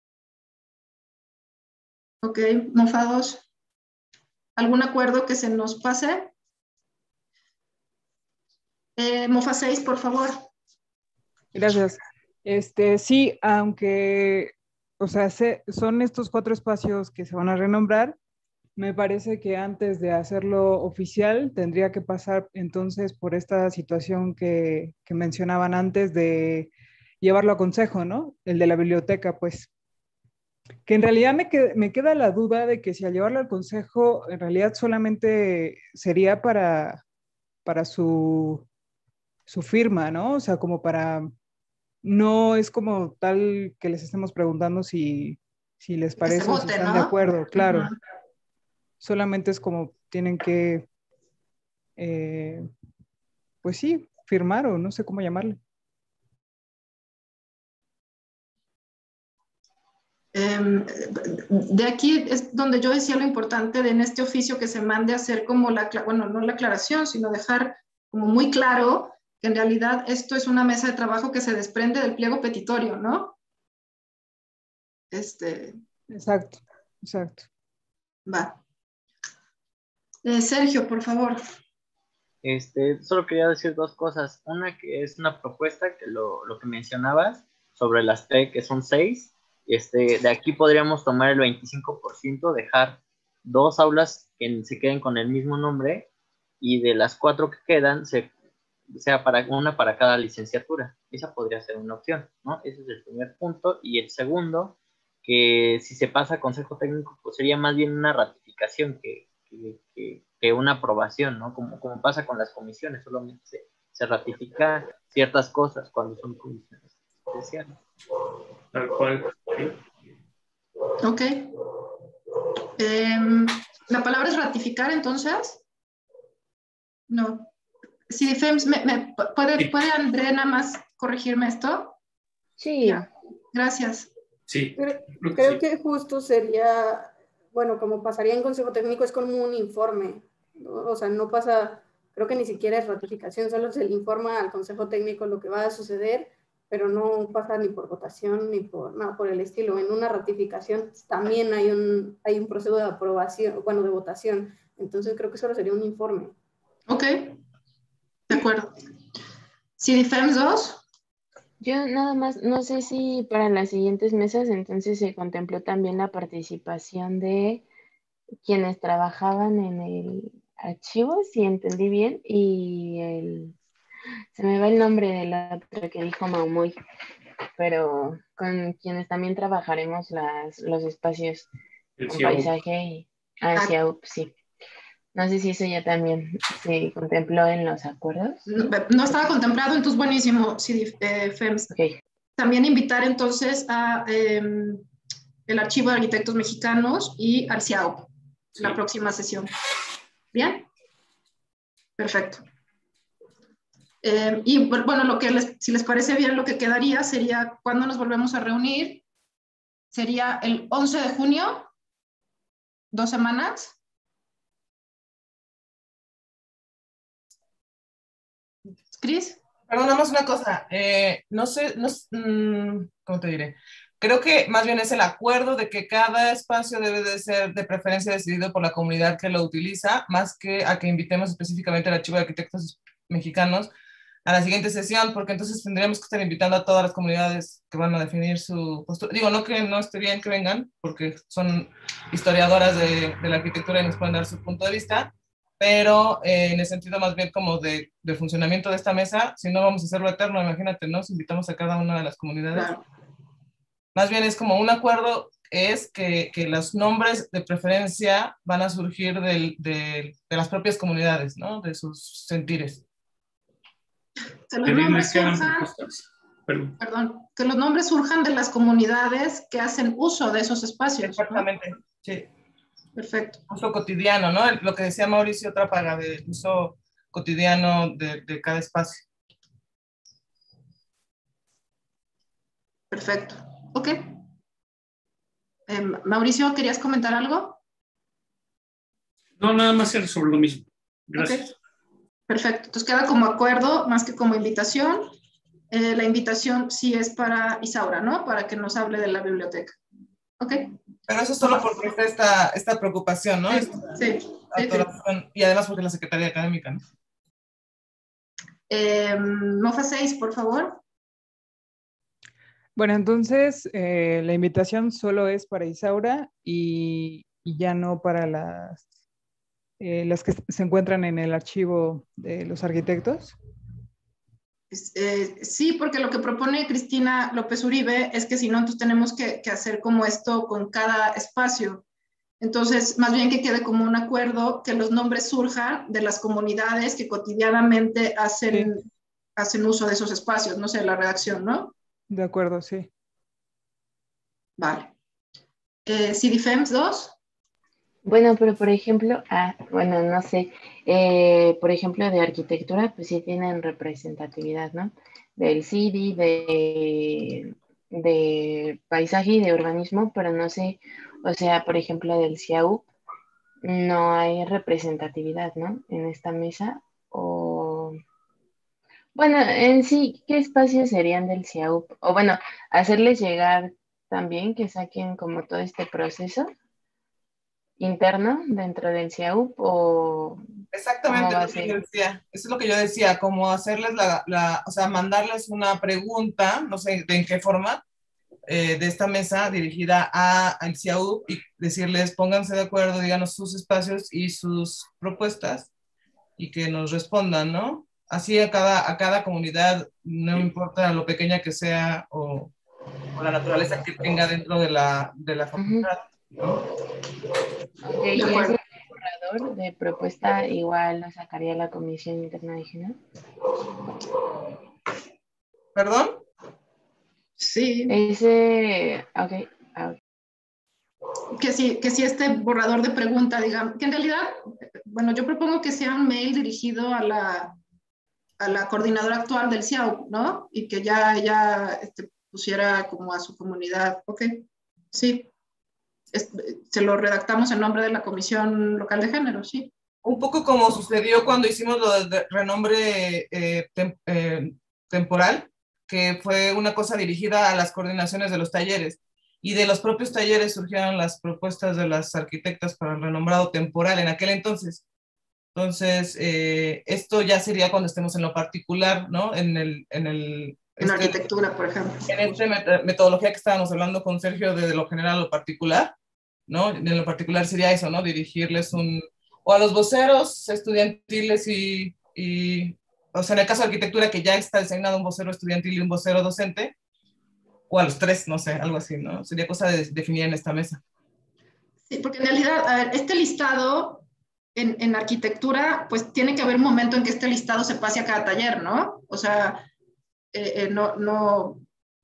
Ok, mofados. ¿Algún acuerdo que se nos pase? Eh, Mofa seis, por favor. Gracias. Este, sí, aunque, o sea, se, son estos cuatro espacios que se van a renombrar, me parece que antes de hacerlo oficial tendría que pasar entonces por esta situación que, que mencionaban antes de llevarlo a consejo, ¿no? El de la biblioteca, pues. Que en realidad me, qued, me queda la duda de que si al llevarlo al consejo, en realidad solamente sería para, para su, su firma, ¿no? O sea, como para, no es como tal que les estemos preguntando si, si les Que se parece o si vote, están ¿no? de acuerdo, claro. Uh-huh. Solamente es como tienen que, eh, pues sí, firmar o no sé cómo llamarle. Eh, de aquí es donde yo decía lo importante de en este oficio que se mande a hacer como la, bueno, no la aclaración, sino dejar como muy claro que en realidad esto es una mesa de trabajo que se desprende del pliego petitorio, ¿no? Este... Exacto, exacto. Va. Eh, Sergio, por favor. Este, solo quería decir dos cosas. Una que es una propuesta, que lo, lo que mencionabas sobre las T, que son seis. Este, de aquí podríamos tomar el veinticinco por ciento, dejar dos aulas que se queden con el mismo nombre, y de las cuatro que quedan, se, sea para, una para cada licenciatura. Esa podría ser una opción, ¿no? Ese es el primer punto. Y el segundo, que si se pasa a consejo técnico, pues sería más bien una ratificación que, que, que, que una aprobación, ¿no? Como, como pasa con las comisiones, solamente se, se ratifica ciertas cosas cuando son comisiones especiales. Tal cual. Ok. Eh, ¿La palabra es ratificar entonces? No. Si Fems, me, me, ¿puede, ¿puede André nada más corregirme esto? Sí. Ya. Gracias. Sí. Creo, creo que, creo sí. que justo sería, bueno, como pasaría en consejo técnico, es como un informe, ¿no? O sea, no pasa, creo que ni siquiera es ratificación, solo se le informa al consejo técnico lo que va a suceder, pero no pasa ni por votación ni por nada por el estilo. En una ratificación también hay un, hay un proceso de aprobación, bueno, de votación, entonces creo que solo sería un informe. Ok, de acuerdo. ¿C D F E M S dos? Yo nada más, no sé si para las siguientes mesas entonces se contempló también la participación de quienes trabajaban en el archivo, si entendí bien, y el, se me va el nombre de la otra que dijo Maumoy, pero con quienes también trabajaremos las, los espacios El con C I A U. paisaje y hacia U P, sí. No sé si eso ya también se contempló en los acuerdos. No, no estaba contemplado, entonces buenísimo, C D F E M S. Okay. También invitar entonces a eh, el Archivo de Arquitectos Mexicanos y al C I A U, sí. La próxima sesión. ¿Bien? Perfecto. Eh, y bueno, lo que les, si les parece bien, lo que quedaría sería, ¿cuándo nos volvemos a reunir? Sería el once de junio, dos semanas. Cris. Perdón, nada más una cosa. Eh, no sé, no, mmm, ¿cómo te diré? Creo que más bien es el acuerdo de que cada espacio debe de ser de preferencia decidido por la comunidad que lo utiliza, más que a que invitemos específicamente al Archivo de Arquitectos Mexicanos a la siguiente sesión, porque entonces tendríamos que estar invitando a todas las comunidades que van a definir su postura. Digo, no que no esté bien que vengan, porque son historiadoras de, de la arquitectura y nos pueden dar su punto de vista, pero eh, en el sentido más bien como de, de funcionamiento de esta mesa, si no vamos a hacerlo eterno, imagínate, ¿no? Si invitamos a cada una de las comunidades. Claro. Más bien es como un acuerdo, es que, que los nombres de preferencia van a surgir del, de, de las propias comunidades, ¿no? De sus sentires. Que los nombres surjan, perdón. perdón, que los nombres surjan de las comunidades que hacen uso de esos espacios. Exactamente, ¿no? Sí. Perfecto. Uso cotidiano, ¿no? Lo que decía Mauricio Trápaga, del uso cotidiano de, de cada espacio. Perfecto. Ok. Eh, Mauricio, ¿querías comentar algo? No, nada más era sobre lo mismo. Gracias. Okay. Perfecto. Entonces queda como acuerdo más que como invitación. Eh, la invitación sí es para Isaura, ¿no? Para que nos hable de la biblioteca. ¿Ok? Pero eso es solo porque está esta, esta preocupación, ¿no? Sí, esta sí, sí, sí. Y además porque la Secretaría Académica, ¿no? Eh, Mofa seis, por favor. Bueno, entonces eh, la invitación solo es para Isaura y, y ya no para las, eh, las que se encuentran en el archivo de los arquitectos. Eh, sí, porque lo que propone Cristina López Uribe es que si no, entonces tenemos que, que hacer como esto con cada espacio. Entonces, más bien que quede como un acuerdo que los nombres surjan de las comunidades que cotidianamente hacen, sí. hacen uso de esos espacios, no sé, la redacción, ¿no? De acuerdo, sí. Vale. Eh, ¿C D F E M S dos? Bueno, pero por ejemplo, ah, bueno, no sé, eh, por ejemplo de arquitectura, pues sí tienen representatividad, ¿no? Del C I D I, de de paisaje y de urbanismo, pero no sé, o sea, por ejemplo, del C I A U no hay representatividad, ¿no? En esta mesa, o bueno, en sí, ¿qué espacios serían del C I A U? O bueno, hacerles llegar también que saquen como todo este proceso interno dentro del C I A U, o cómo Exactamente va a lo que yo ser. decía, eso es lo que yo decía, como hacerles la, la o sea, mandarles una pregunta, no sé de en qué forma, eh, de esta mesa dirigida a, al C I A U y decirles, pónganse de acuerdo, díganos sus espacios y sus propuestas y que nos respondan, ¿no? Así a cada, a cada comunidad, no importa lo pequeña que sea o, o la naturaleza que tenga dentro de la, de la facultad, ¿no? Ok, y ese borrador de propuesta igual lo sacaría la Comisión Interna de Género. ¿Perdón? Sí. Ese, ok, ok. Que sí, que sí este borrador de pregunta, digamos, que en realidad, bueno, yo propongo que sea un mail dirigido a la, a la coordinadora actual del C I A U, ¿no? Y que ya ella este, pusiera como a su comunidad, ok, sí. Es, se lo redactamos en nombre de la Comisión Local de Género, sí. Un poco como sucedió cuando hicimos lo de renombre eh, tem, eh, temporal, que fue una cosa dirigida a las coordinaciones de los talleres. Y de los propios talleres surgieron las propuestas de las arquitectas para el renombrado temporal en aquel entonces. Entonces, eh, esto ya sería cuando estemos en lo particular, ¿no? En el... En, el, en este, arquitectura, por ejemplo. En esta met metodología que estábamos hablando con Sergio de lo general a lo particular, ¿no? En lo particular sería eso, ¿no? Dirigirles un... o a los voceros estudiantiles y, y... o sea, en el caso de arquitectura que ya está designado un vocero estudiantil y un vocero docente, o a los tres, no sé, algo así, ¿no? Sería cosa de definir en esta mesa. Sí, porque en realidad, a ver, este listado en, en arquitectura, pues tiene que haber un momento en que este listado se pase a cada taller, ¿no? O sea, eh, eh, no, no,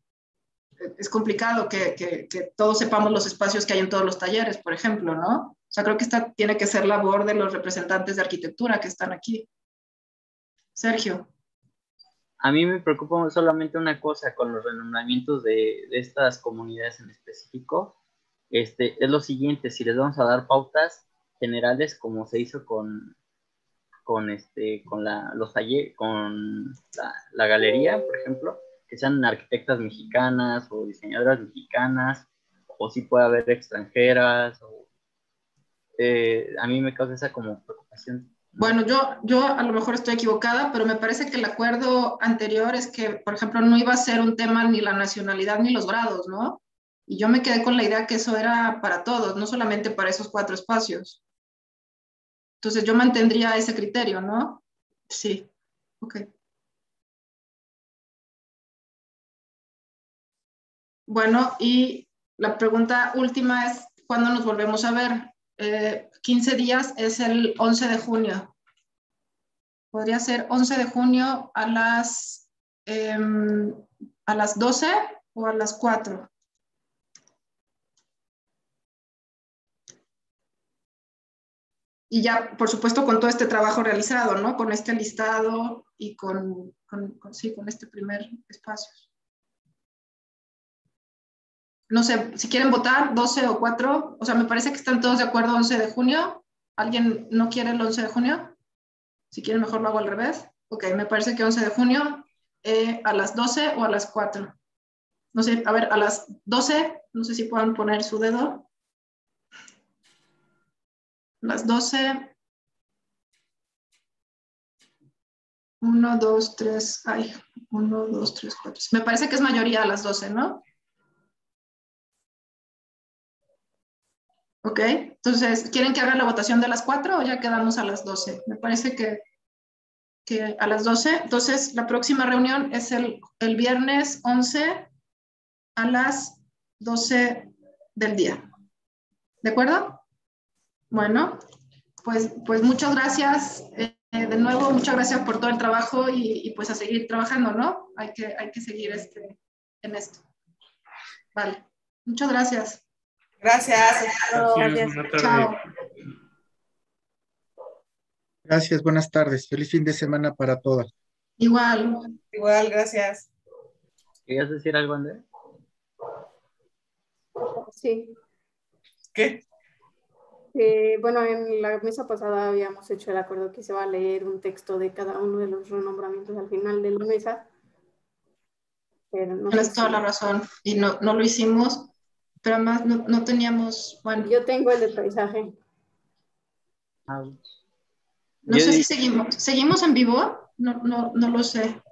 es complicado que, que, que todos sepamos los espacios que hay en todos los talleres, por ejemplo, ¿no? O sea, creo que esta tiene que ser labor de los representantes de arquitectura que están aquí. Sergio. A mí me preocupa solamente una cosa con los renombramientos de, de estas comunidades en específico. Este, es lo siguiente, si les vamos a dar pautas generales como se hizo con, con, este, con la, los talleres, con la, la galería, por ejemplo, que sean arquitectas mexicanas o diseñadoras mexicanas, o si puede haber extranjeras, o, eh, a mí me causa esa como preocupación. Bueno, yo, yo a lo mejor estoy equivocada, pero me parece que el acuerdo anterior es que, por ejemplo, no iba a ser un tema ni la nacionalidad ni los grados, ¿no? Y yo me quedé con la idea que eso era para todos, no solamente para esos cuatro espacios. Entonces yo mantendría ese criterio, ¿no? Sí, ok. Bueno, y la pregunta última es, ¿cuándo nos volvemos a ver? Eh, quince días es el once de junio. Podría ser once de junio a las, eh, a las doce o a las cuatro. Y ya, por supuesto, con todo este trabajo realizado, ¿no? Con este listado y con, con, con, sí, con este primer espacio. No sé, si quieren votar, doce o cuatro, o sea, me parece que están todos de acuerdo once de junio. ¿Alguien no quiere el once de junio? Si quieren, mejor lo hago al revés. Ok, me parece que once de junio eh, a las doce o a las cuatro. No sé, a ver, a las doce, no sé si puedan poner su dedo. Las doce. uno, dos, tres, ay, uno, dos, tres, cuatro. Me parece que es mayoría a las doce, ¿no? Ok, entonces, ¿quieren que haga la votación de las cuatro o ya quedamos a las doce? Me parece que, que a las doce. Entonces, la próxima reunión es el, el viernes once a las doce del día. ¿De acuerdo? Bueno, pues, pues muchas gracias. Eh, de nuevo, muchas gracias por todo el trabajo y, y pues a seguir trabajando, ¿no? Hay que, hay que seguir este, en esto. Vale, muchas gracias. Gracias. Gracias. Buenas Chao. Gracias, buenas tardes. Feliz fin de semana para todas. Igual. Igual, gracias. ¿Querías decir algo, Andrés? Sí. ¿Qué? Eh, bueno, en la mesa pasada habíamos hecho el acuerdo que se va a leer un texto de cada uno de los renombramientos al final de la mesa. Pero no Tienes sé toda si... la razón. Y no, no lo hicimos, pero además no, no teníamos, bueno. Yo tengo el de paisaje. No sé si seguimos. ¿Seguimos en vivo? No, no, no lo sé.